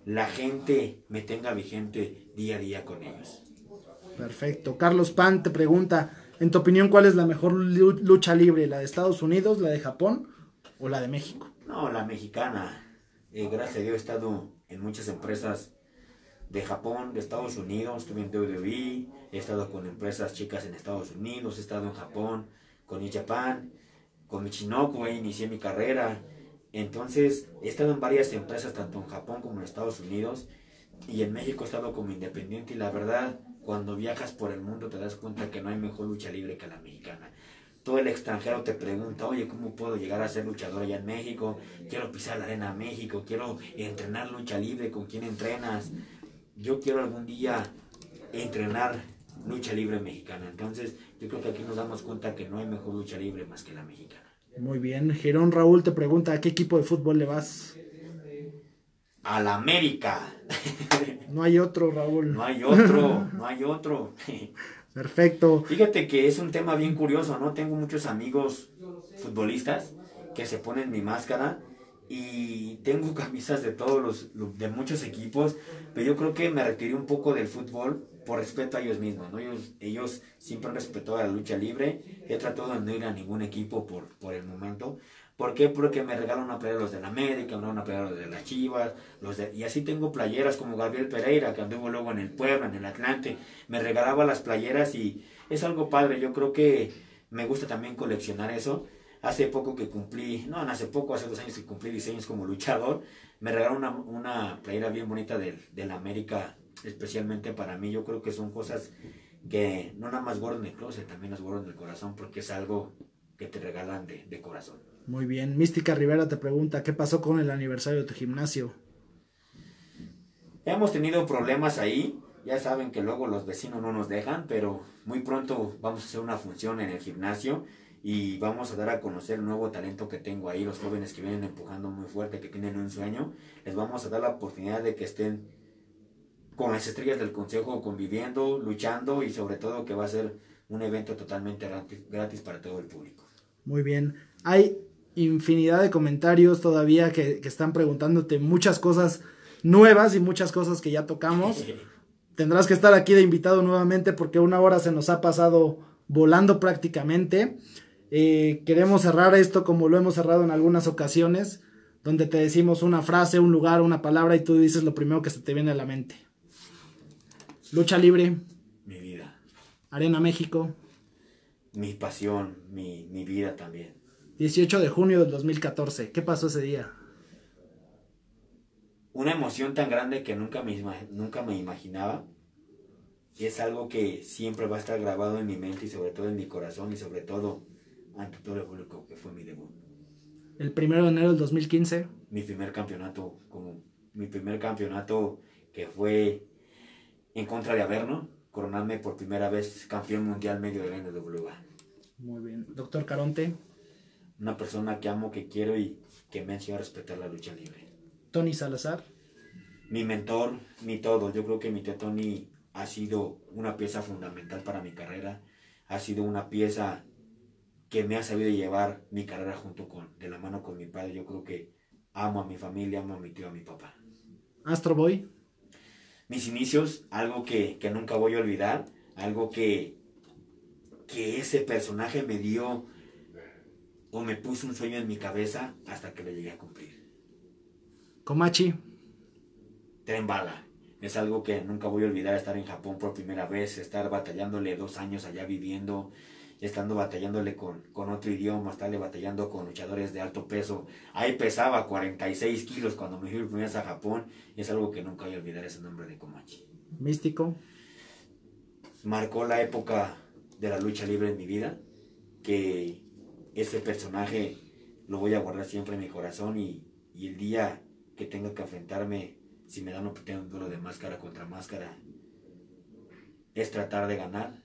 la gente me tenga vigente día a día con ellos. Perfecto. Carlos Pan te pregunta, en tu opinión, ¿cuál es la mejor lucha libre? ¿La de Estados Unidos, la de Japón o la de México? No, la mexicana. Eh, gracias a Dios he estado en muchas empresas de Japón, de Estados Unidos, estuve en W W E, he estado con empresas chicas en Estados Unidos, he estado en Japón, con New Japan, con Michinoku, ahí inicié mi carrera. Entonces, he estado en varias empresas, tanto en Japón como en Estados Unidos, y en México he estado como independiente, y la verdad, cuando viajas por el mundo te das cuenta que no hay mejor lucha libre que la mexicana. Todo el extranjero te pregunta, oye, ¿cómo puedo llegar a ser luchador allá en México? Quiero pisar la arena México, quiero entrenar lucha libre, ¿con quién entrenas? Yo quiero algún día entrenar lucha libre mexicana. Entonces, yo creo que aquí nos damos cuenta que no hay mejor lucha libre más que la mexicana. Muy bien. Girón Raúl te pregunta, ¿a qué equipo de fútbol le vas? ¡A la América! No hay otro, Raúl. No hay otro, no hay otro. Perfecto. Fíjate que es un tema bien curioso, ¿no? Tengo muchos amigos futbolistas que se ponen mi máscara y tengo camisas de todos los, de muchos equipos, pero yo creo que me retiré un poco del fútbol por respeto a ellos mismos, ¿no? Ellos, ellos siempre han respetado la lucha libre, he tratado de no ir a ningún equipo por, por el momento. ¿Por qué? Porque me regalan una playera los de la América, me regalan una playera los de las Chivas, los de, y así tengo playeras como Gabriel Pereira, que anduvo luego en el Puebla, en el Atlante, me regalaba las playeras y es algo padre. Yo creo que me gusta también coleccionar eso. Hace poco que cumplí, no, no hace poco, hace dos años que cumplí diez años como luchador, me regalaron una, una playera bien bonita de, de la América, especialmente para mí. Yo creo que son cosas que no nada más guardo en el closet, también las guardo en el corazón, porque es algo que te regalan de, de corazón. Muy bien. Mística Rivera te pregunta, ¿qué pasó con el aniversario de tu gimnasio? Hemos tenido problemas ahí, ya saben que luego los vecinos no nos dejan, pero muy pronto vamos a hacer una función en el gimnasio y vamos a dar a conocer el nuevo talento que tengo ahí, los jóvenes que vienen empujando muy fuerte, que tienen un sueño. Les vamos a dar la oportunidad de que estén con las estrellas del consejo, conviviendo, luchando, y sobre todo que va a ser un evento totalmente gratis, gratis para todo el público. Muy bien. Hay infinidad de comentarios todavía que, que están preguntándote muchas cosas nuevas y muchas cosas que ya tocamos. Tendrás que estar aquí de invitado nuevamente porque una hora se nos ha pasado volando prácticamente. Eh, queremos cerrar esto como lo hemos cerrado en algunas ocasiones, donde te decimos una frase, un lugar, una palabra y tú dices lo primero que se te viene a la mente. Lucha libre. Mi vida. Arena México. Mi pasión, mi, mi vida también. dieciocho de junio del dos mil catorce. ¿Qué pasó ese día? Una emoción tan grande que nunca me, nunca me imaginaba. Y es algo que siempre va a estar grabado en mi mente y sobre todo en mi corazón y sobre todo ante todo el público, que fue mi debut. El primero de enero del dos mil quince. Mi primer campeonato, como mi primer campeonato que fue en contra de Averno, coronarme por primera vez campeón mundial medio de la N W A. Muy bien. Doctor Caronte. Una persona que amo, que quiero y que me ha enseñado a respetar la lucha libre. Tony Salazar. Mi mentor, mi todo. Yo creo que mi tío Tony ha sido una pieza fundamental para mi carrera. Ha sido una pieza que me ha sabido llevar mi carrera junto con, de la mano con mi padre. Yo creo que amo a mi familia, amo a mi tío, a mi papá. Astro Boy. Mis inicios, algo que, que nunca voy a olvidar, algo que, que ese personaje me dio o me puso un sueño en mi cabeza hasta que lo llegué a cumplir. Komachi. Tren Bala. Es algo que nunca voy a olvidar, estar en Japón por primera vez, estar batallándole dos años allá viviendo, estando batallándole con, con otro idioma, estarle batallando con luchadores de alto peso. Ahí pesaba cuarenta y seis kilos cuando me fui por primera vez a Japón. Es algo que nunca voy a olvidar, ese nombre de Komachi. Místico. Marcó la época de la lucha libre en mi vida, que ese personaje lo voy a guardar siempre en mi corazón y, y el día que tenga que enfrentarme, si me dan un pequeño duelo de máscara contra máscara, es tratar de ganar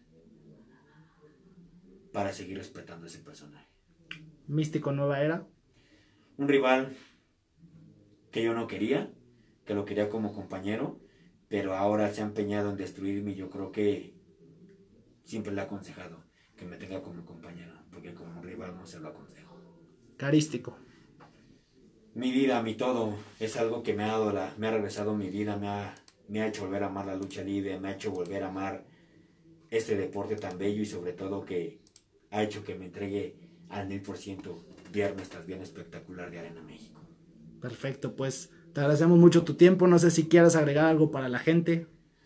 para seguir respetando a ese personaje. Místico Nueva Era. Un rival que yo no quería, que lo quería como compañero, pero ahora se ha empeñado en destruirme y yo creo que siempre le he aconsejado que me tenga como compañero, porque como rival no se lo aconsejo. Carístico. Mi vida, mi todo, es algo que me ha dado la, me ha regresado mi vida, me ha, me ha hecho volver a amar la lucha libre, me ha hecho volver a amar este deporte tan bello y sobre todo que ha hecho que me entregue al mil por ciento viernes tras viernes espectacular de Arena México. Perfecto, pues te agradecemos mucho tu tiempo, no sé si quieras agregar algo para la gente.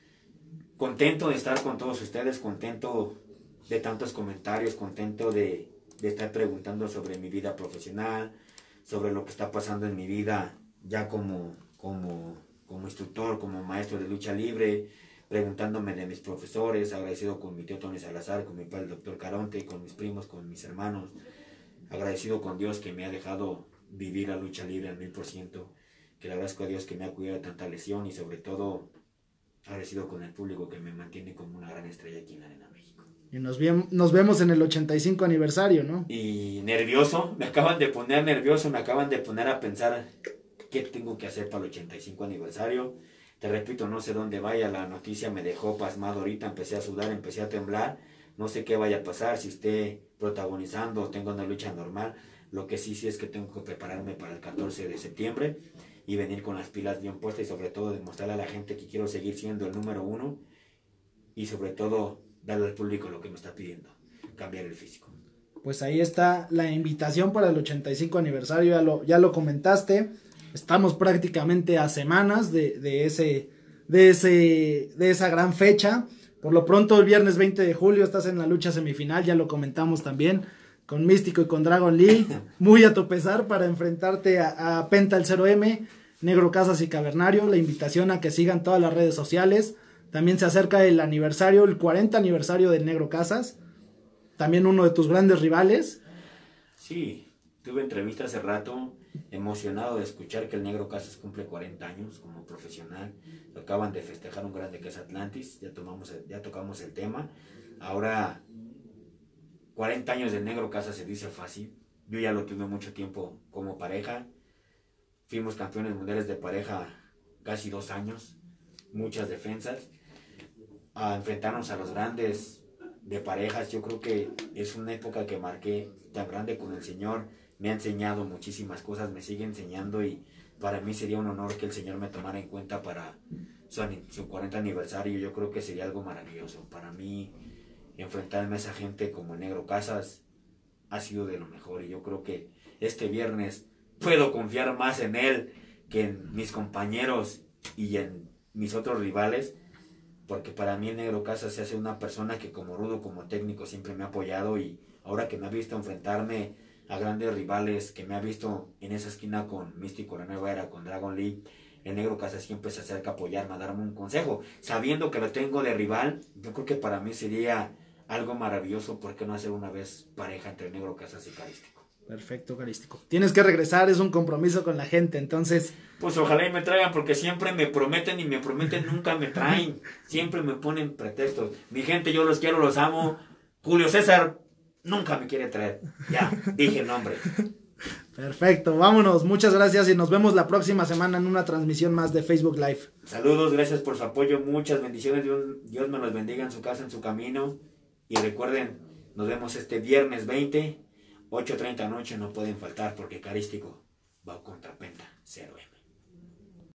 Contento de estar con todos ustedes, contento de tantos comentarios, contento de, de estar preguntando sobre mi vida profesional, sobre lo que está pasando en mi vida ya como, como, como instructor, como maestro de lucha libre, preguntándome de mis profesores, agradecido con mi tío Tony Salazar, con mi padre el doctor Caronte, con mis primos, con mis hermanos, agradecido con Dios que me ha dejado vivir la lucha libre al mil por ciento, que le agradezco a Dios que me ha cuidado de tanta lesión y sobre todo agradecido con el público que me mantiene como una gran estrella aquí en la Arena México. Y nos, ve nos vemos en el ochenta y cinco aniversario, ¿no? Y nervioso, me acaban de poner nervioso, me acaban de poner a pensar qué tengo que hacer para el ochenta y cinco aniversario. Te repito, no sé dónde vaya, la noticia me dejó pasmado ahorita, empecé a sudar, empecé a temblar, no sé qué vaya a pasar, si esté protagonizando o tengo una lucha normal. Lo que sí, sí es que tengo que prepararme para el catorce de septiembre y venir con las pilas bien puestas y sobre todo demostrarle a la gente que quiero seguir siendo el número uno y sobre todo darle al público lo que me está pidiendo, cambiar el físico. Pues ahí está la invitación para el ochenta y cinco aniversario, ya lo, ya lo comentaste, estamos prácticamente a semanas de, de, ese, de, ese, de esa gran fecha. Por lo pronto el viernes veinte de julio estás en la lucha semifinal, ya lo comentamos también, con Místico y con Dragon Lee, muy a tu pesar para enfrentarte a, a Penta el cero eme, Negro Casas y Cavernario. La invitación a que sigan todas las redes sociales. También se acerca el aniversario, el cuarenta aniversario del Negro Casas, también uno de tus grandes rivales. Sí, tuve entrevista hace rato, emocionado de escuchar que el Negro Casas cumple cuarenta años como profesional. Acaban de festejar un grande que es Atlantis, ya, tomamos, ya tocamos el tema. Ahora, cuarenta años del Negro Casas se dice fácil. Yo ya lo tuve mucho tiempo como pareja. Fuimos campeones mundiales de pareja casi dos años, muchas defensas. A enfrentarnos a los grandes de parejas, yo creo que es una época que marqué tan grande con el Señor. Me ha enseñado muchísimas cosas, me sigue enseñando y para mí sería un honor que el Señor me tomara en cuenta para su, su cuarenta aniversario. Yo creo que sería algo maravilloso. Para mí, enfrentarme a esa gente como el Negro Casas ha sido de lo mejor y yo creo que este viernes puedo confiar más en él que en mis compañeros y en mis otros rivales, porque para mí el Negro Casas se hace una persona que como rudo, como técnico siempre me ha apoyado y ahora que me ha visto enfrentarme a grandes rivales, que me ha visto en esa esquina con Místico, la nueva era, con Dragon Lee, el Negro Casas siempre se acerca a apoyarme, a darme un consejo, sabiendo que lo tengo de rival. Yo creo que para mí sería algo maravilloso, ¿por qué no hacer una vez pareja entre el Negro Casas y Carístico? Perfecto, Carístico. Tienes que regresar, es un compromiso con la gente, entonces... Pues ojalá y me traigan, porque siempre me prometen y me prometen, nunca me traen. Siempre me ponen pretextos. Mi gente, yo los quiero, los amo. Julio César nunca me quiere traer. Ya, dije el nombre. Perfecto, vámonos. Muchas gracias y nos vemos la próxima semana en una transmisión más de Facebook Live. Saludos, gracias por su apoyo, muchas bendiciones. Dios, Dios me los bendiga en su casa, en su camino. Y recuerden, nos vemos este viernes veinte, ocho treinta noche, no pueden faltar porque Carístico va contra Penta cero eme.